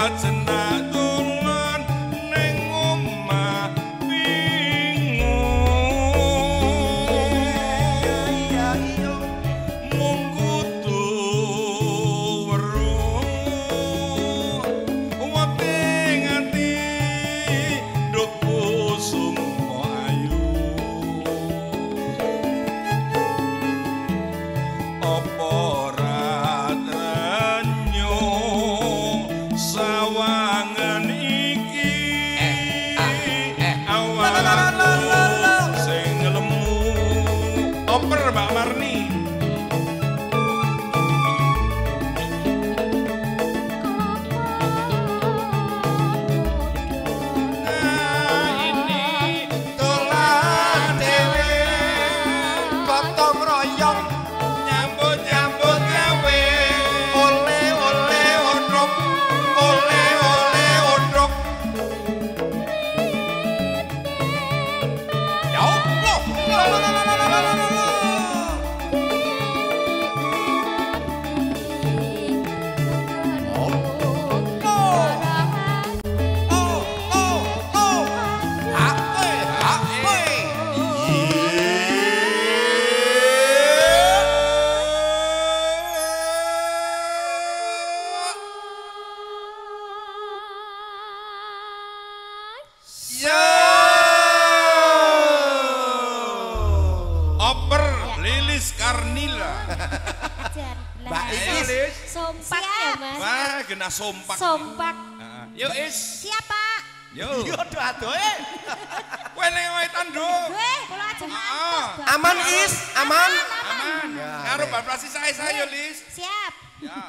Genah sompak. Sompak. Heeh. Yo Is. Siap, Pak. Yo. Yo aduh adoe. Kowe ning wetan, Nduk. Weh, kula aja ngantuk. Aman Is, aman. Aman. Karo baplasi sae sae yo, Lis. Siap. Ya.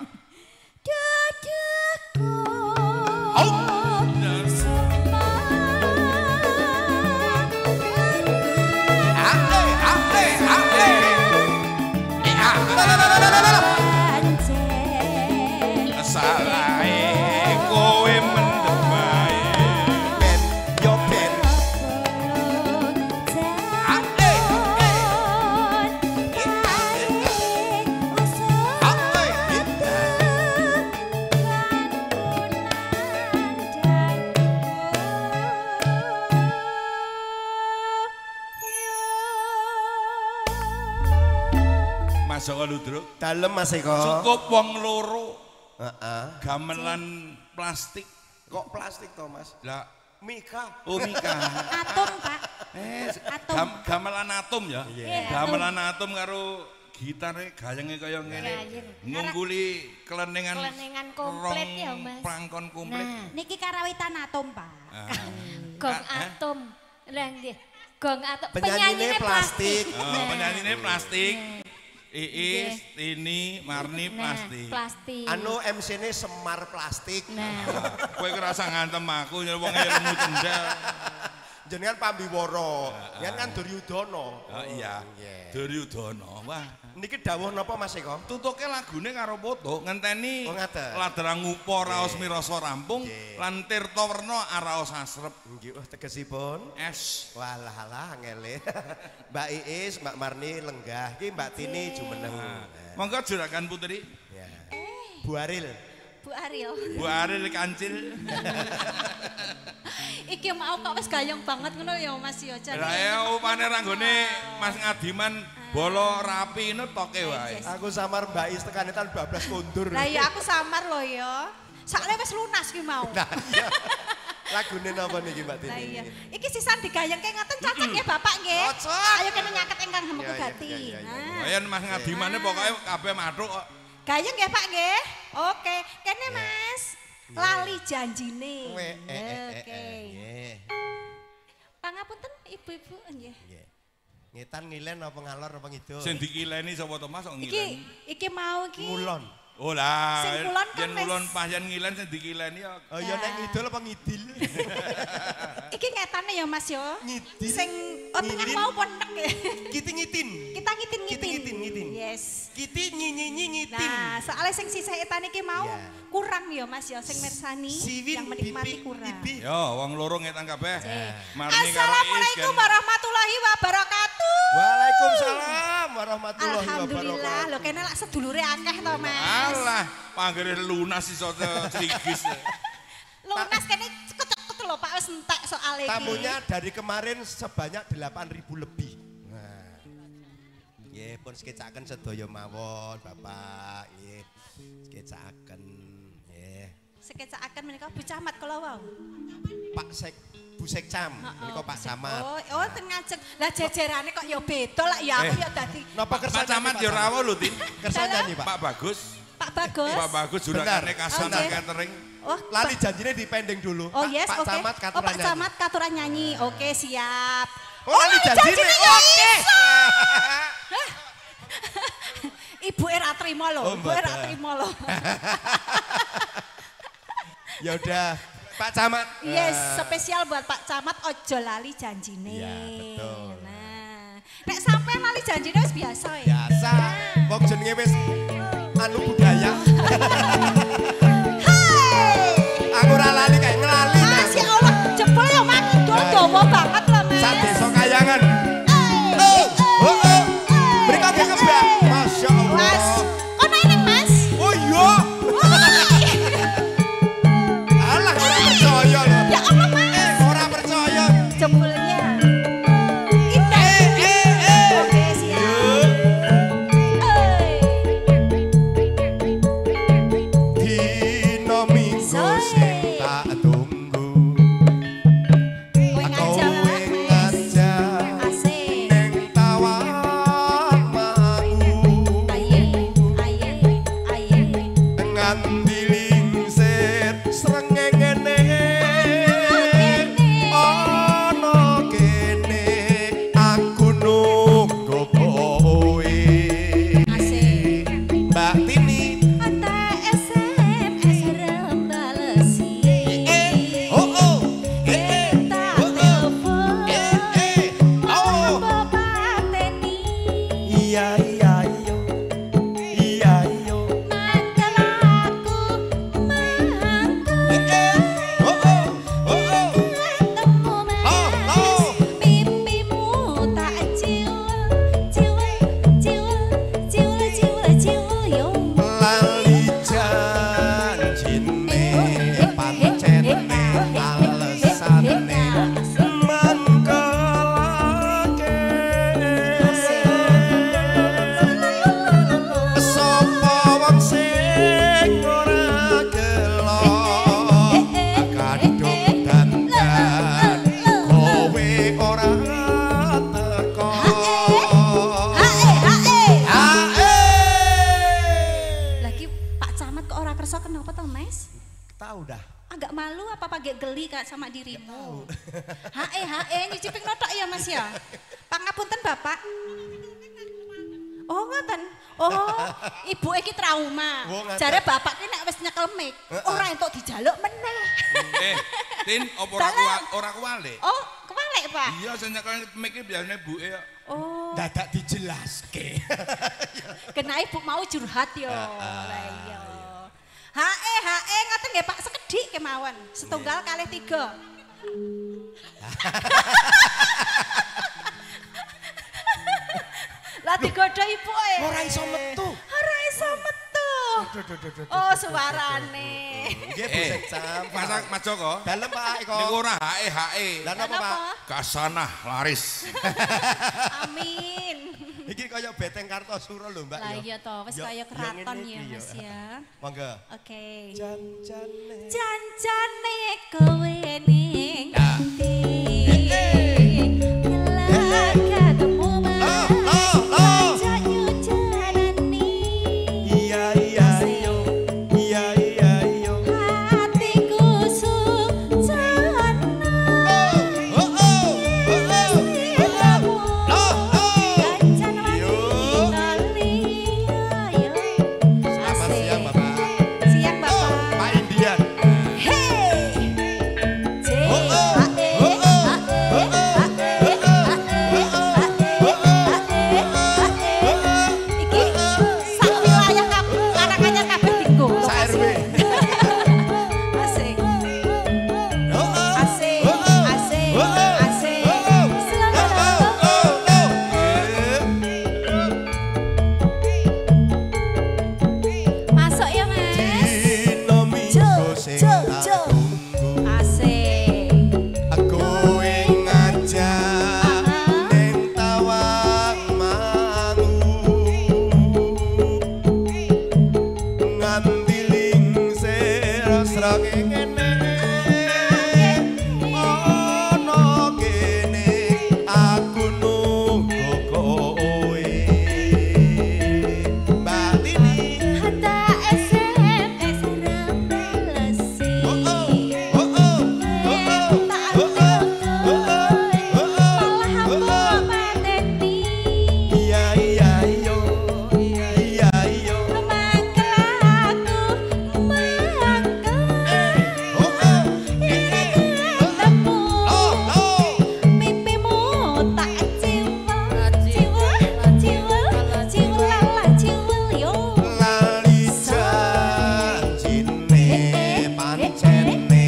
Dudukku. Oh. Ate, ate, ate. Eh, ah. Salahe kowe mendem bae ben yo ben ate Mas Joko Ludruk dalem Mas Eko cukup wong loro. Heeh. Gamelan plastik. Kok plastik to, Mas? Lah, Mika. oh Mika. Atom, Pak. Eh, Atom. gam, gamelan atom ya. Yeah. Gamelan atom karo gitare gayenge kaya ngene. Ngungguli kelenengan Kelenengan komplit ya, Mas. Prangkon komplit. Nah, Niki karawitan atom, Pak. gong atom. Lah nggih. Gong atom. Penyanyine plastik. Oh, penyanyine plastik. Iis, Tini, Marni, plastik. Plastik. Anu M C-ne Semar plastik. Nah. Kowe kerasa ngantem aku nyel wong ilmu cendal. Jenengan Pambiwara, yen kan Duryudana. Oh iya. Duryudana. Wah, niki dawuh napa Mas Eko? Tutuke lagune karo poto ngenteni Oh, ngaten. Ladrang ngupa raos mirasa rampung lan Tirtawerna araos asrep. Nggih, oh tegesipun Es. walah alah ngele. Mbak Iis, Mbak Marni lenggah, iki Mbak Tini jumeneng. Monggo juragan putri. Ya. Bu Aril. Bu Ariel. Bu Aril kancil. Iki mau kok wis gayeng banget ngono ya Mas ya. Lah ya upane ranggone Mas Ngadiman bolo rapi nu toke wae. Aku samar Mbak Is tekanetan bablas kondur. Lah ya aku samar loh ya. Sakle wis lunas ki mau. Nah, iya. Lagune napa niki Mbak Tini? Lah iya. Iki sisan digayengke ngoten cocok nggih Bapak nggih. Cocok. Ayo kene nyaket ingkang hemku Iya, iya, gati. iya, iya, iya. Nah. Ayen Mas Ngadimane pokoke kabeh mathuk kok. Gayeng nggih Pak nggih. Oke, kene Mas. Lali janjine. Weh, eh, eh, eh, Oke. eh, nggih. Pangapunten Ibu-ibu nggih. Nggih. Ngetan ngilen apa ngalor apa ngidul? Sing dikileni sapa to Mas kok Iki ngileni? iki mau iki. Ngulon. Oh lah, Sing kulon kan yen wis- ulun pahyan ngilen sing dikileni ya. Oh ya nek ngidul apa ngidil? Iki ngetane ya Mas yo. Ngidil. Sing oh tengah Ngilin. mau pondek ya. Kiti ngitin. Kita ngitin-ngitin. Ngitin, ngitin. Yes. Kiti nyinyi ngitin. Nah, soalnya sing sisa etan iki mau Iya. kurang ya Mas ya sing mirsani Siwin, yang menikmati bibi, kurang. ibi. Yo, wong loro ngetan kabeh. Cek. Marni karo Is Assalamualaikum kan. warahmatullahi wabarakatuh. Waalaikumsalam warahmatullahi Alhamdulillah, wabarakatuh. lho kene lak sedulure akeh to Mas. Alah, panggere lunas iso te- crigis. Mas kene ketuk-ketuk lho Pak wis entek soal iki. Tamunya dari kemarin sebanyak delapan ribu lebih. Nah. Nggih, pun skecaken sedaya mawon, Bapak. Nggih. Skecaken. Nggih. Skecaken menika Bu Camat kula wau. Pak Sek Bu Sekcam, menika Pak Camat. Oh, oh teng ngajeng. Lah jejerane kok ya beda lah ya aku ya dadi. Napa kersa Pak Camat ya rawuh lho, Tin. Kersa nyanyi, Pak. Pak Bagus. Pak Bagus. Pak Bagus juragane kasana catering. Oh, lali janjine dipending dulu. Oh yes, Pak oke. Camat Oh, Pak katuran Camat katuran nyanyi. Oke, siap. Oh, lali janjine. Oke. Ibu era trimo lho, Oh, Ibu era trimo lho. Ya udah, Pak Camat. Yes, spesial buat Pak Camat ojo lali janjine. Iya, betul. Nah, nek sampai lali janjine wis biasa ya. Biasa. Wong jenenge wis anu budaya. Aku ora lali kayak ngelali. Mas ya Allah, jebol ya makin dawa banget lho, Mas. Sak desa kayangan. Oh, oh, oh. Mereka ge kebak. Masya Allah. Mas, kok naik ning Mas? Oh iya. Alah ora percaya lho. Ya Allah, Mas. Ora percaya. Jebulnya. Indah. Eh, eh, eh. Oke, siap. Dino minggu sing tak tunggu. Kowe ngajak Kowe ngajak neng tawang mau. Aye, aye, aye. Nganti lingsir srengenge ana kene aku nunggu kowe. Asik. Mbak Tini. Ata S M S rembalesi. Oh oh. Eh Tak oh oh. telepon. Eh eh. Oh. Bapak Teni. Iya iya iya. Iya iya. Mangkel aku mangkel. Oh oh. Oh oh. Ketemu Oh Mas. oh. Pipimu tak ciul, ciul, ciul, ciul, ciul, ciul, yo. Lali janjine pancene alesane mangkelake sapa wong sing ora gelo kadung dandan kowe ora teko Lagi Pak Camat kok ora kersa kenapa toh, Mas? tahu dah. Agak malu apa pakai geli Kak sama dirimu? Hae hae nyicipin notok ya Mas ya. Pangapunten Bapak. Oh ngoten. Oh, ibu iki trauma. Oh, ngoten. Jare bapak ki nek wis nyekel mic, ora entuk dijaluk meneh. Eh, Tin, apa ora Dalam. kuwa- ora kuwalik? Oh, kewalik Pak. Iya, sing nyekel mic iki biasane buke ya. Oh, Dadak dijelaske. kena ibu mau curhat yo. Lah iya. Hae hae ngoten nggih Pak sekedhik kemawon. Setunggal kalih tiga. Lah digodho ibu e. Ora iso metu. Ora iso metu. Oh, suarane. Nggih Bu Sekcam. Masak Mas Joko. Dalem Pak Eko. Niku ora hae hae. Lah napa Pak? Kasanah laris. Amin. Iki kaya Beteng Kartosuro lho Mbak Lah ya. iya toh, wis Ya, kaya ya keraton ngene ya iki Mas ya. Monggo. Oke. Jan-jane. Janjane kowe ning Ya. ati. Lah ketemu Oh, oh, oh. Ajak nyujarani. Iya iya iya. Iya iya iya. Hatiku sujana. Oh, oh, oh, oh. Siramu. Oh, oh. Ganjan Yo. wangi yo. Selamat Asik. siang Bapak. Siang Bapak. Pak Indian. Hey.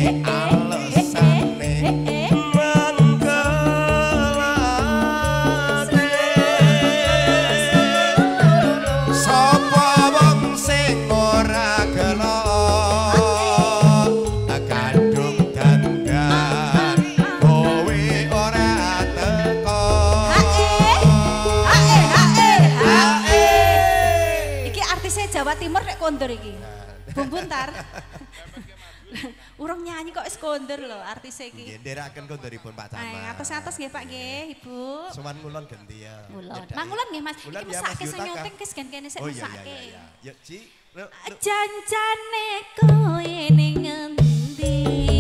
alesane mangkelate sapa wong sing ora gelo kandung dandan kowe ora teko Hae, hae, hae. Iki artisnya Jawa Timur nek kondur iki. Bumbuntar. Urung nyanyi kok wis kondur lho artisnya iki. Nggih ndherekaken konduripun Pak Camat. Ayo atos-atos nggih Pak nggih, Ibu. Sowan ngulon ganti ya. Ngulon. Mangulon nggih Mas. Iki mesake sing nyuting ki gen-kene sik mesake. Oh iya mesake. iya iya. Ya Ci. Janjane kowe ning ngendi?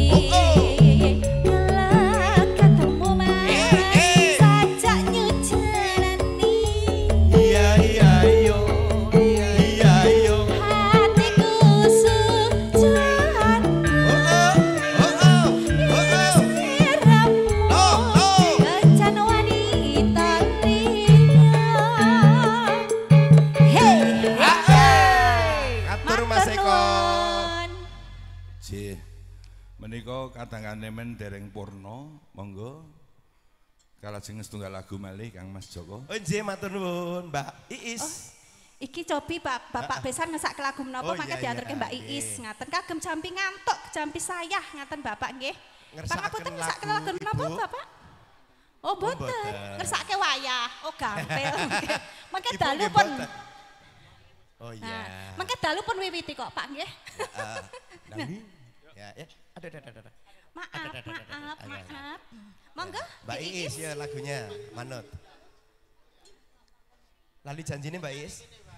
Kelak ketemu mas sajak nyucerani. Iya iya iya. Iya iya. Hatiku sujan. Oh oh. Oh oh. Siramu kencan wanita liya. Hey, Atur Mas Eko. J. Menika kadangane men dereng purna, monggo. Kalajeng setunggal lagu malih Kang Mas Joko. Oh nggih matur nuwun Mbak Iis. Iki cobi Pak Bapak Besan ngesak lagu menapa Oh, mangke iya, diaturke iya, Mbak Iis nggih. ngaten kagem jampi ngantuk, jampi sayah ngaten Bapak nggih. Ngersakaken Pangapunten ngesak lagu, lagu menapa Ibu? Bapak? Oh boten, boten. ngersake wayah. Oh gampil. Mangke Ibu dalu nggih pun. boten. Oh iya. Nah, mangke dalu pun wiwiti kok Pak nggih. Heeh. Nami. Ya ya. Ada ada ada. Maaf, Ada, ada, ada, ada. maaf, Ada, ada. maaf. Monggo. Mbak Iis ya lagunya manut. Lali janjine Mbak Iis.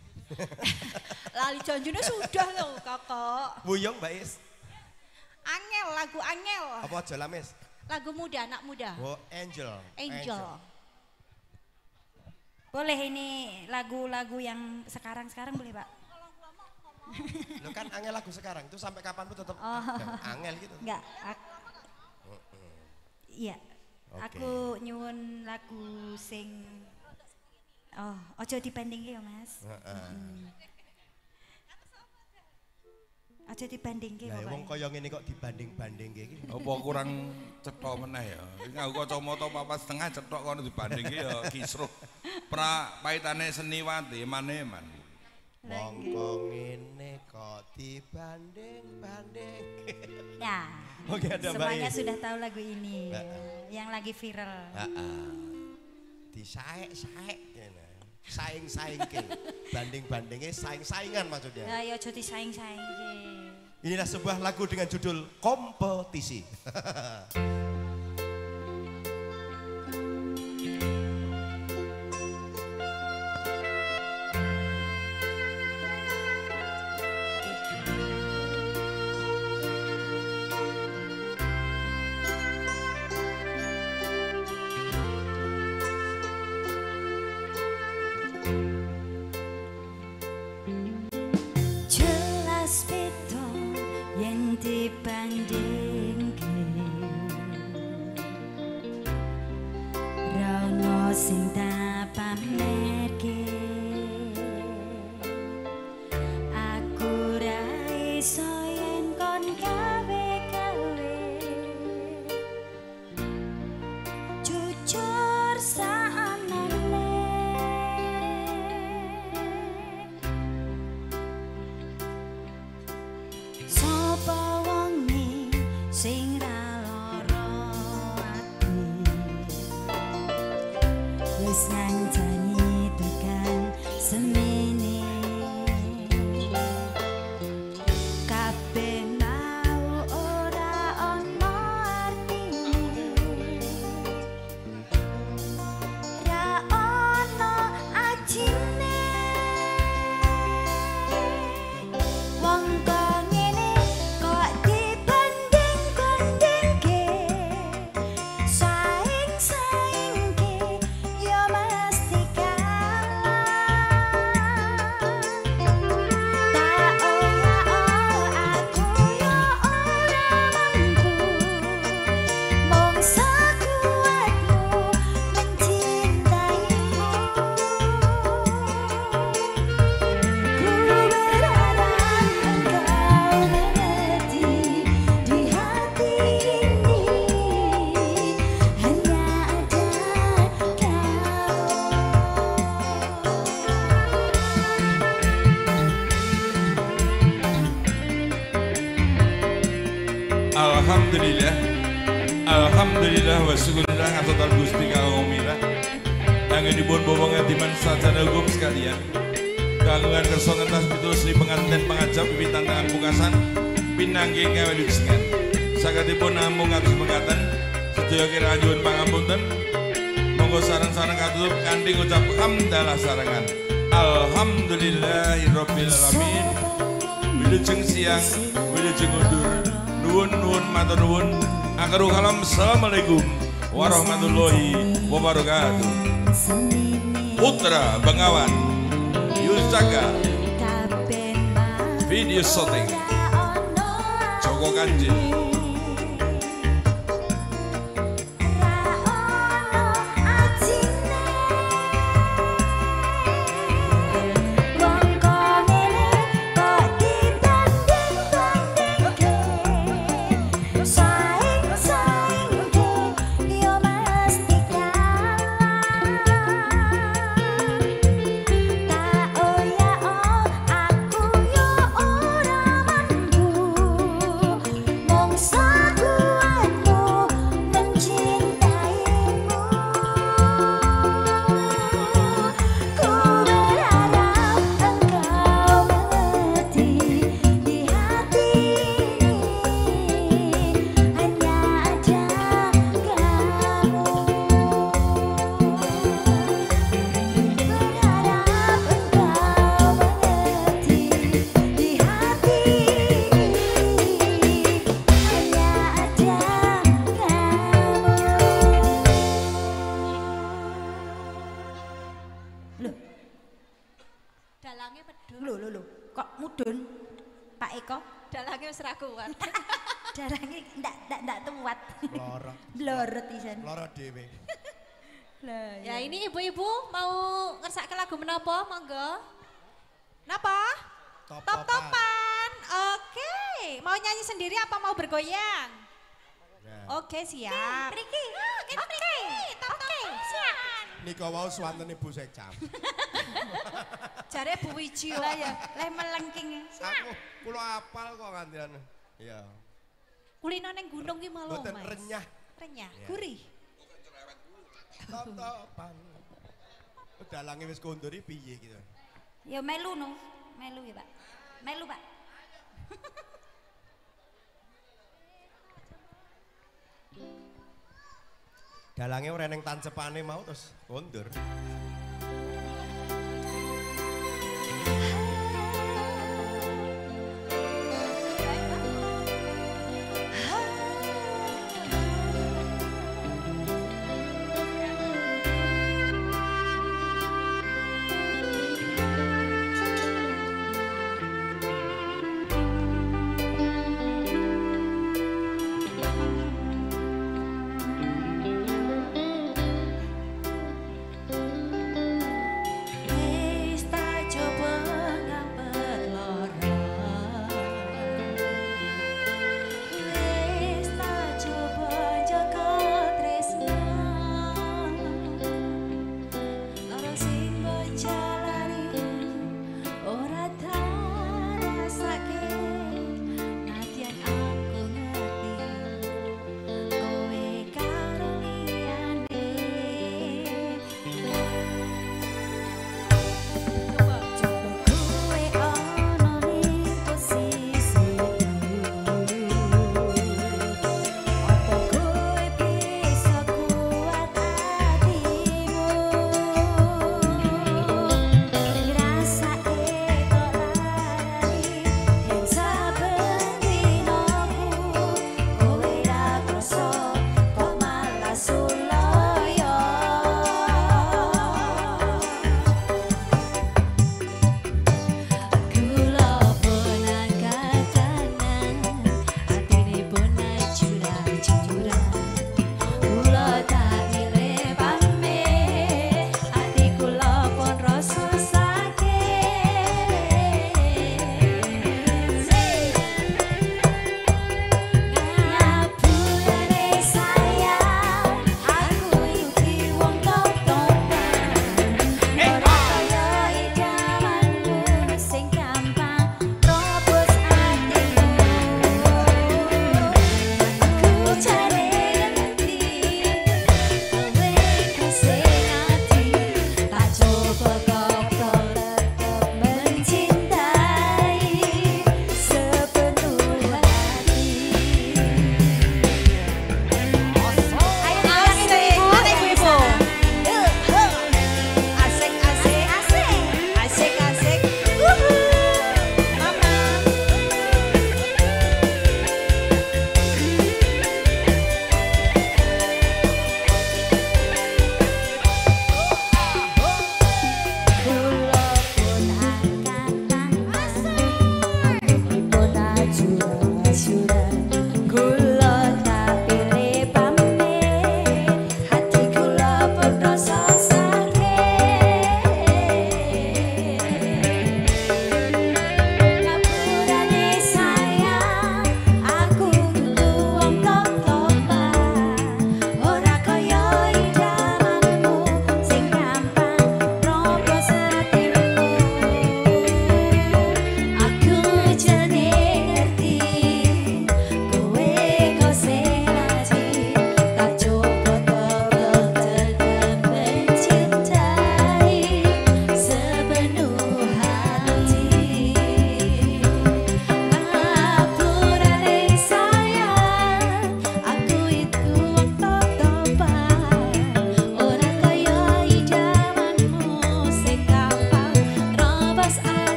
Lali janjine sudah loh Kakak. Buyung Mbak Iis. Angel, lagu Angel. Apa aja lamis? Lagu muda, anak muda. Oh Angel. Angel. Boleh ini lagu-lagu yang sekarang-sekarang boleh Pak? Lo kan angel lagu sekarang itu sampai kapan pun tetap Oh. angel gitu. Enggak. ak- Iya. Oke. Aku nyuwun lagu sing Oh, ojo dibandingke ya Mas. Heeh. Mm. Aja dibandingke Lah wong pokoknya. kaya ngene kok dibanding-bandingke iki. Apa kurang cetok meneh ya? Iki nganggo kacamata papat setengah cetok kono dibandingke ya kisruh. Pra paitane seniwati mane-man. Wong kok ngene kok dibanding-banding. Ya. Oke, ada Mbak Semuanya Iis. sudah tahu lagu ini. Heeh. Yang lagi viral. Heeh. Disaek-saek ngene. Saing-saingke. Banding-bandingke saing-saingan maksudnya. Ya ya aja disaing-saingke. Inilah sebuah lagu dengan judul Kompetisi. Jelas beda yen dibandingke. Rono sing tak pamerke. Aku ra iso yen kon gawe-gawe. Jujur saanane. Sapa wonge sing ra lara ati wis ngancani tekan semene kabeh mau ora ana artine ra ana ajine wong kok ngene kok dibanding-bandingke saing-saingke ya Alhamdulillah. Alhamdulillah wa syukurillah ngasotal Gusti kang umirah. Anginipun bawang ngadiman sarjana hukum sekalian. Kagungan kersa ngentas pitul Sri penganten pangajap wiwitan tangan pungkasan pinangge kawelujengan. Sakatipun namung atus mengatan sedaya kira nyuwun pangapunten. Monggo sareng-sareng katutup kanthi ngucap hamdalah sarengan. Alhamdulillahirabbil alamin. Wilujeng siang, wilujeng undur. Nuwun-nuwun matur nuwun. Akhiru kalam assalamualaikum warahmatullahi wabarakatuh. Putra Bengawan Yusaka video shooting Joko Kanjeng. Darahnya ndak ndak ndak tuat. Lorot. Blorot isan. Lorot dhewe. Lah, ya ini ibu-ibu mau ngersake lagu menapa monggo? Napa? Top-topan. Oke, mau nyanyi sendiri apa mau bergoyang? Nah. Oke, siap. Riki. Oke, top-topan. Siap. Nika wau swanten Ibu Sekjam. Jare Bu Wiji lah ya, leh melengking. Aku kula apal kok kandian. Iya. Kulino neng gunung ki malu, Mas. Renyah. Renyah, ya. Gurih. Top-topan. Dalange wis konduri piye gitu. Ya melu no. Melu ya, Pak. Melu, Pak. Dalange ora neng tancepane mau terus kondur. Thank you.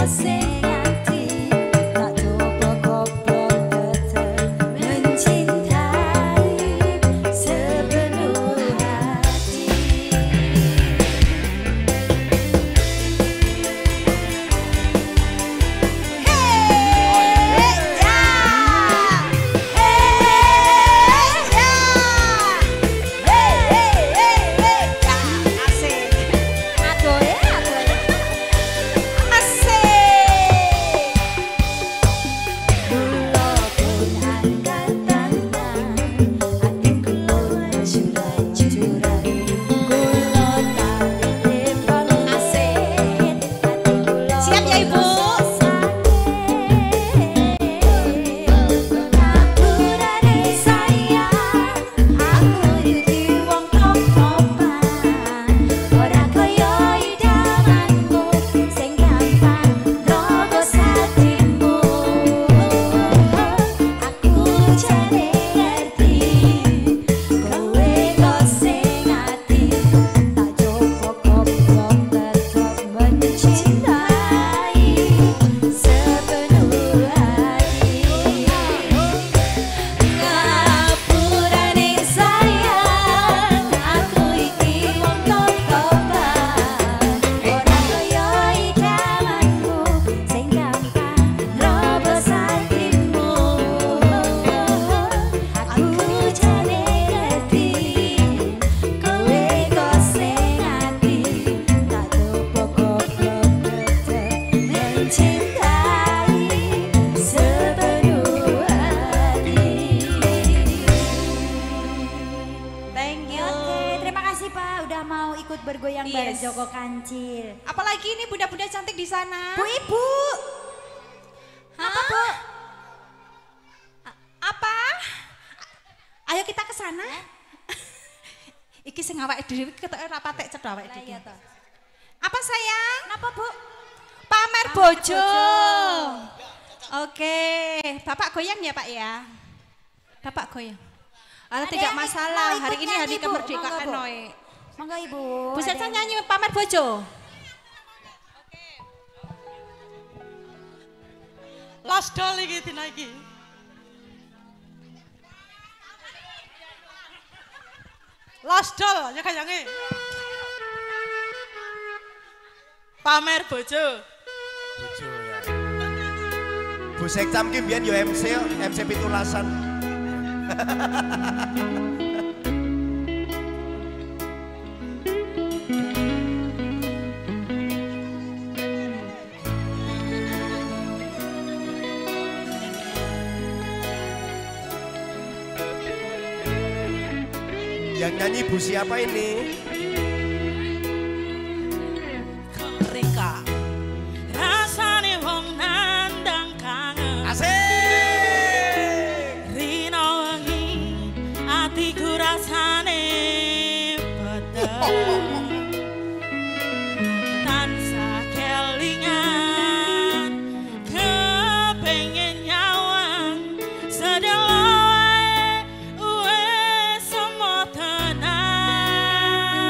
bergoyang yes. bareng Joko Kancil. Apalagi ini bunda-bunda cantik di sana. Bu Ibu. Apa Bu? Apa? Ayo kita ke sana. Iki sing awake dhewe ketoke ra patek cedhak awake dhewe. Apa sayang? Napa Bu? Pamer bojo. Oke, Bapak goyang ya Pak ya. Bapak goyang. Ah, tidak masalah. Hari ini hari kemerdekaan Noe. Monggo Ibu. Bu Setsa nyanyi pamer bojo. Oke. Last doll iki dinaiki. Last doll ya kayange. Pamer bojo. Bojo ya. Bu Sekcam ki mbiyen yo M C yo, M C pitulasan. Yang nyanyi Bu siapa ini? Rika. Rasane wong nandang kangen. Asik. Rino wengi atiku rasane peteng. Tansah kelingan kepengen nyawang sedelo. Asik.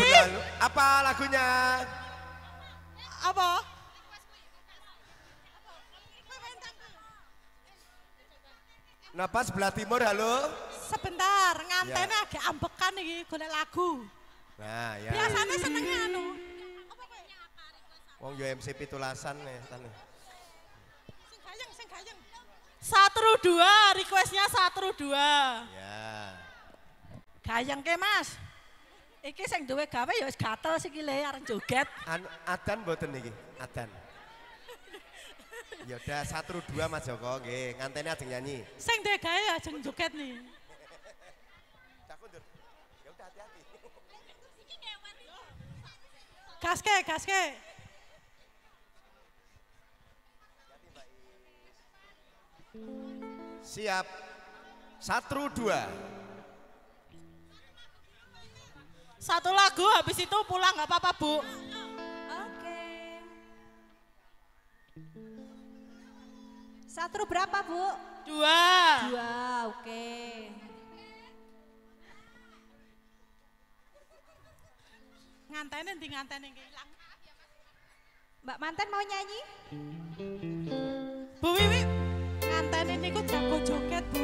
halo. Apa lagunya? Apa? Napa sebelah timur halo? Sebentar, ngantene Ya. agak ambekan iki golek lagu. Nah, ya. Biasanya senengnya anu. Wong yo M C pitulasan nih, tane. Sing gayeng, sing gayeng. Satru dua, requestnya Satru dua. Ya. Gayeng ke Mas. Iki sing duwe gawe ya wis gatel sikile areng joget. Anu adan mboten niki, adan. Ya udah satu dua Mas Joko nggih, ngantene ajeng nyanyi. Sing duwe gawe ajeng joget nih. Cak kundur. Ya udah hati-hati. Gaske, gaske. Siap. Satu dua. Satu lagu habis itu pulang nggak apa-apa Bu. Oke. Satu berapa Bu? Dua. Dua, oke. Ngantene ndi ngantene ilang. Mbak Manten mau nyanyi? Bu Wiwi, ngantene niku jago joget Bu.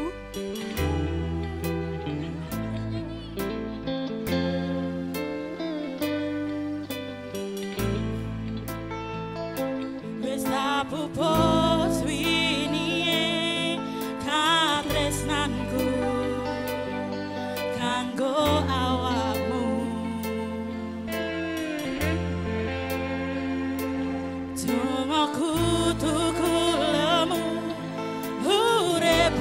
Wis tapupos winie katresnanku kanggo awakmu. Cuma kudu kulemu urip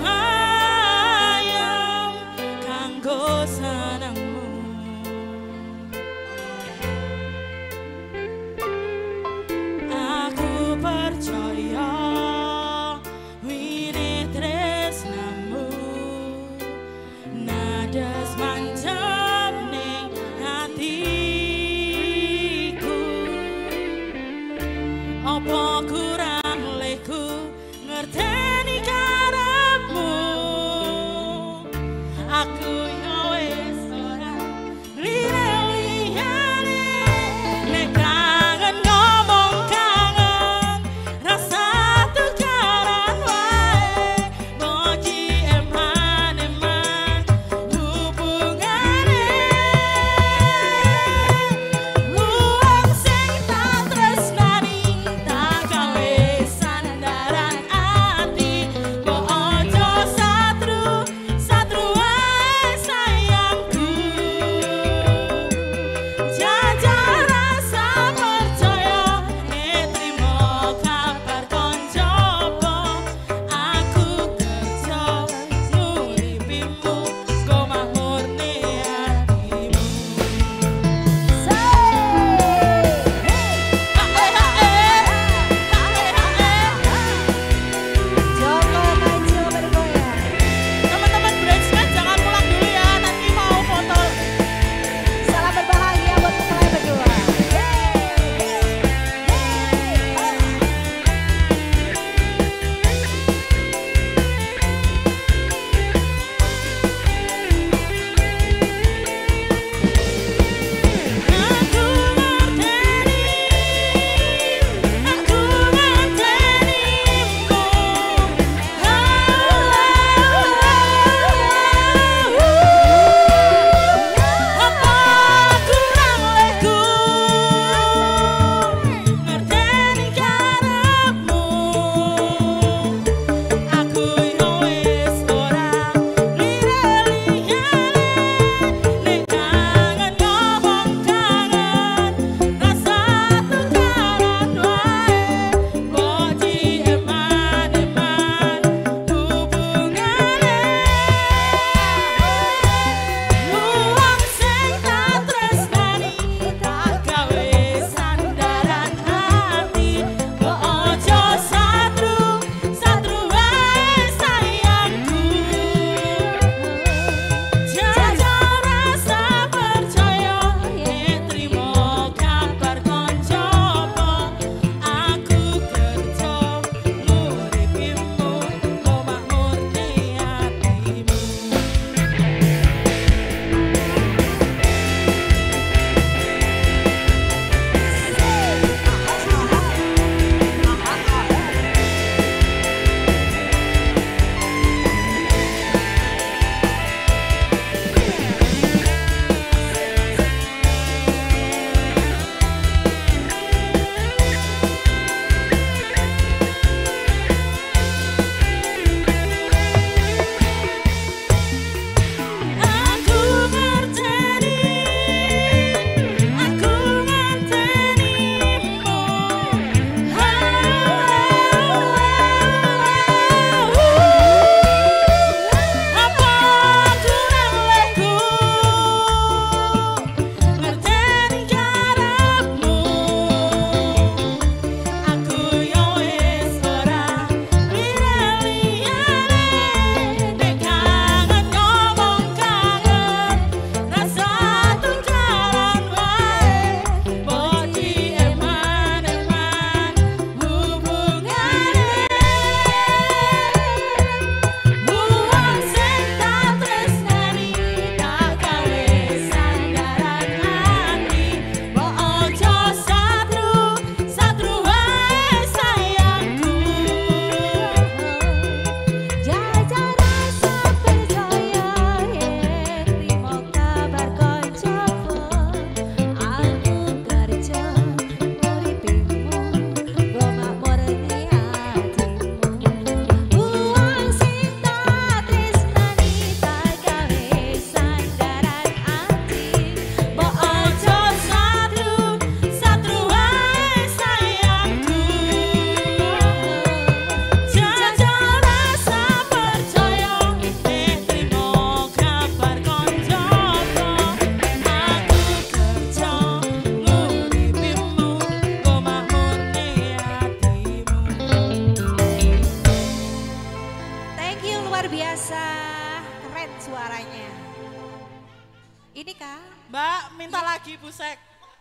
ayam kanggo senengmu. Aku percaya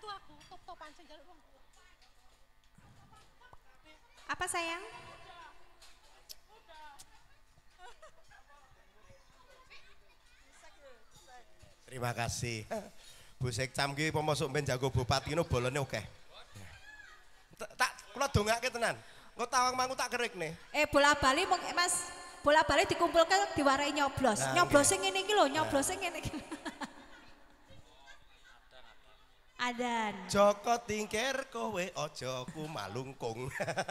Apa sayang? Terima kasih. Bu Sekcam ki pemasuk ben jago bupati no bolone oke. Tak kula dongake tenan. Engko tawang mangu tak kerik nih. Eh bola-bali mung Mas, bola-bali dikumpulke diwarai nyoblos. Nah, nyoblos okay. sing ngene iki lho, nyoblos sing ngene iki. Adan. Joko tingkir kowe aja kumalungkung.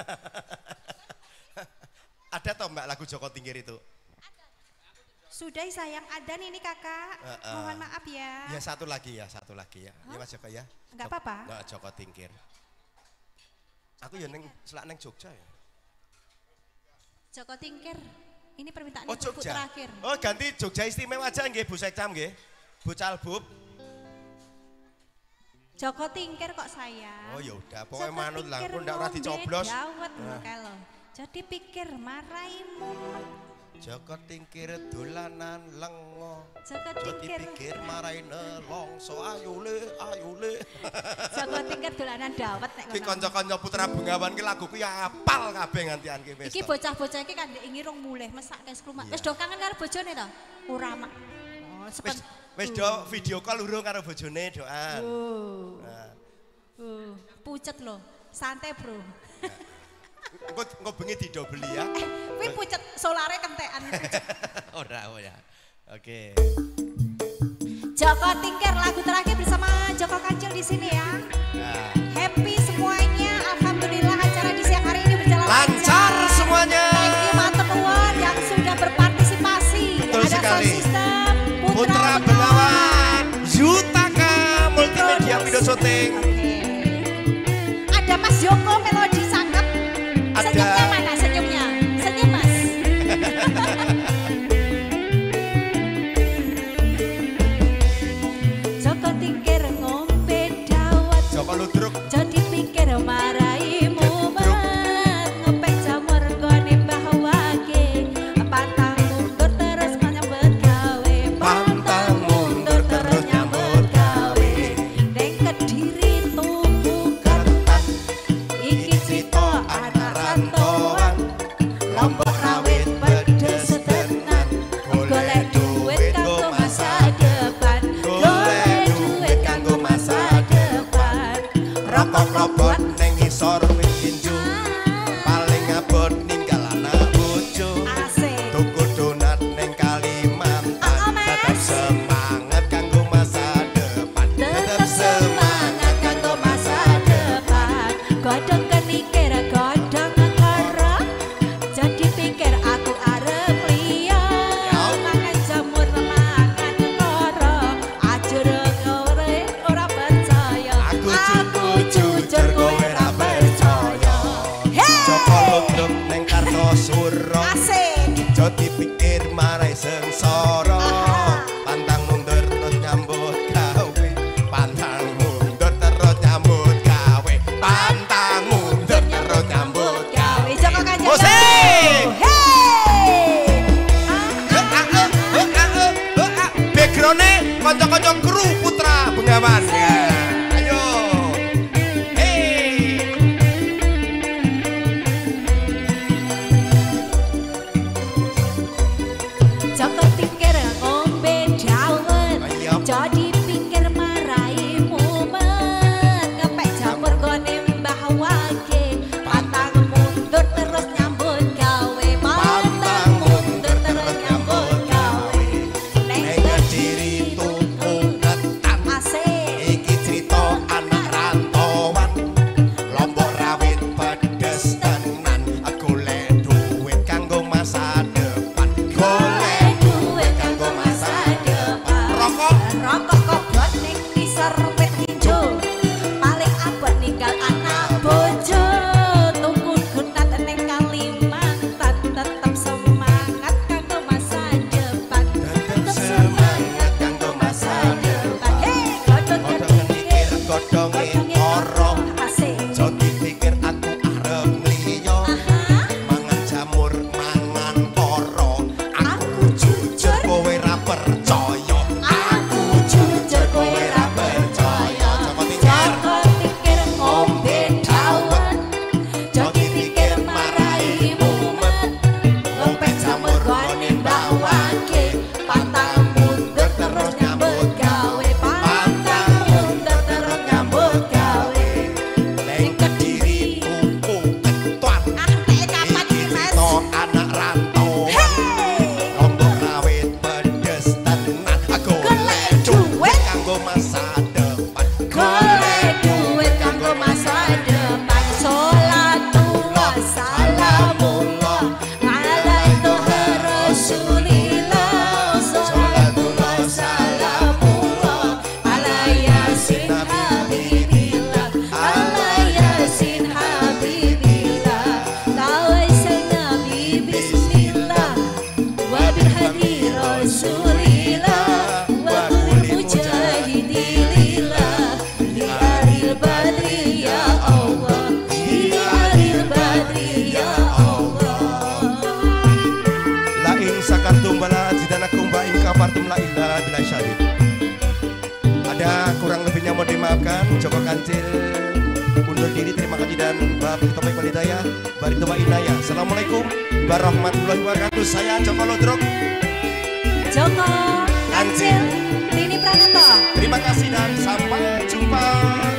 Ada toh Mbak lagu Joko Tingkir itu? Sudah sayang, Adan ini kakak. Uh, uh. Mohon maaf ya. Ya satu lagi ya, satu lagi ya. Huh? Ya Mas Joko ya. Enggak apa-apa. Nah, Joko Tingkir. Aku ya neng selak neng Jogja ya. Joko Tingkir. Ini permintaan oh, ibu terakhir. Oh ganti Jogja istimewa aja nggih Bu Sekcam nggih. Bu Calbub. Joko Tingkir kok sayang. Oh ya udah, pokoknya manut lah, pun ndak ora dicoblos. Dawet nah. kalau. Jadi pikir maraimu. Joko Tingkir dolanan lengo. Joko Tingkir. Jadi pikir marai nelongso ayule ayule. Joko Tingkir dolanan dawet nek ngono. Ki kanca-kanca Putra Bengawan ki lagu ku ya apal kabeh ngantian ki wis. Iki bocah-bocah iki kan ndek ingirung mulih mesak kes klumak. Wis do kangen karo bojone to? Ora mak. Oh, wis wis do video call urung karo bojone doan. Oh. Nah. Oh, pucet lho. Santai, Bro. Engko engko bengi dido beli ya. Eh, kuwi pucet solare kentekan. Ora, ora. Oke. Joko Tingkir lagu terakhir bersama Joko Kancil di sini ya. Nah. Happy semuanya. Alhamdulillah acara di siang hari ini berjalan lancar semuanya. Thank you matur nuwun yang sudah berpartisipasi. Betul ada sekali. Sistem Putra, Putra Bengawan, Yutaka Multimedia Video Shooting. Okay. Ada Mas Joko Melodi Sangkep. Senyumnya mana senyumnya? Senyum Mas. Joko Tingkir ngombe dawet. Joko ludruk. Jadi pikir maraimu banget. Ngepek jamur gone mbah wage. Pantang mundur terus nyambut gawe. Pantang mundur terus nyambut gawe. Neng Kediri tuku kertas. Iki cerita anak rantauan. Lombok rawit pedes tenan. Golek duit kanggo masa depan. Golek duit kanggo masa depan. Rokok-rokok neng ngisor wit tinju. Paling abot ninggal anak bojo. Tuku donat neng Kalimantan. Tetap semangat kanggo masa depan. Tetap semangat kanggo masa depan. Godhong kenikir godhong ngekara. Jadi pikir aku arep liya. Mangan jamur mangan kara. Ajur kowe ora percaya. Aku jujur kowe ora percaya. Joko ludruk neng Kartosuro. Jadi pikir marai sengsara. Pantang mundur terus nyambut gawe. Pantang mundur terus nyambut gawe. Pantang mundur terus nyambut gawe. Joko Kancil. Musik. Background-e kanca-kanca kru Putra Bengawan. Ayo. Hey. Joko Tingkir ngombe dawet. Jadi pikir maraimu men. Ngepek jamur gone mbah wage. Pantang mundur terus nyambut gawe. Pantang mundur terus nyambut gawe. Neng Kediri tuku ketan. Iki cerita anak rantauan. Lombok rawit pedes tenan. Golek duit kanggo masa depan. Golek duit kanggo masa depan. Rokok rokok kobot ning ngisor wit hijau. Paling abot ninggal anak bojo. Tuku donat ning Kalimantan. Tetap semangat kanggo masa depan. Tetap semangat kanggo masa depan. Hei, godhong kenikir godhonge ora. Jadi pikir aku arep liya. Mangan jamur mangan kara. Aku jujur kowe ra percaya. Aku jujur kowe ra percaya. Joko Tingkir. mohon dimaafkan. Joko Kancil undur diri, terima kasih, dan Mbak Topik Walidaya, Barito Wa Inaya. Assalamualaikum warahmatullahi wabarakatuh. Saya Joko Lodrok, Joko Kancil, Tini Pranoto. Terima kasih dan sampai jumpa.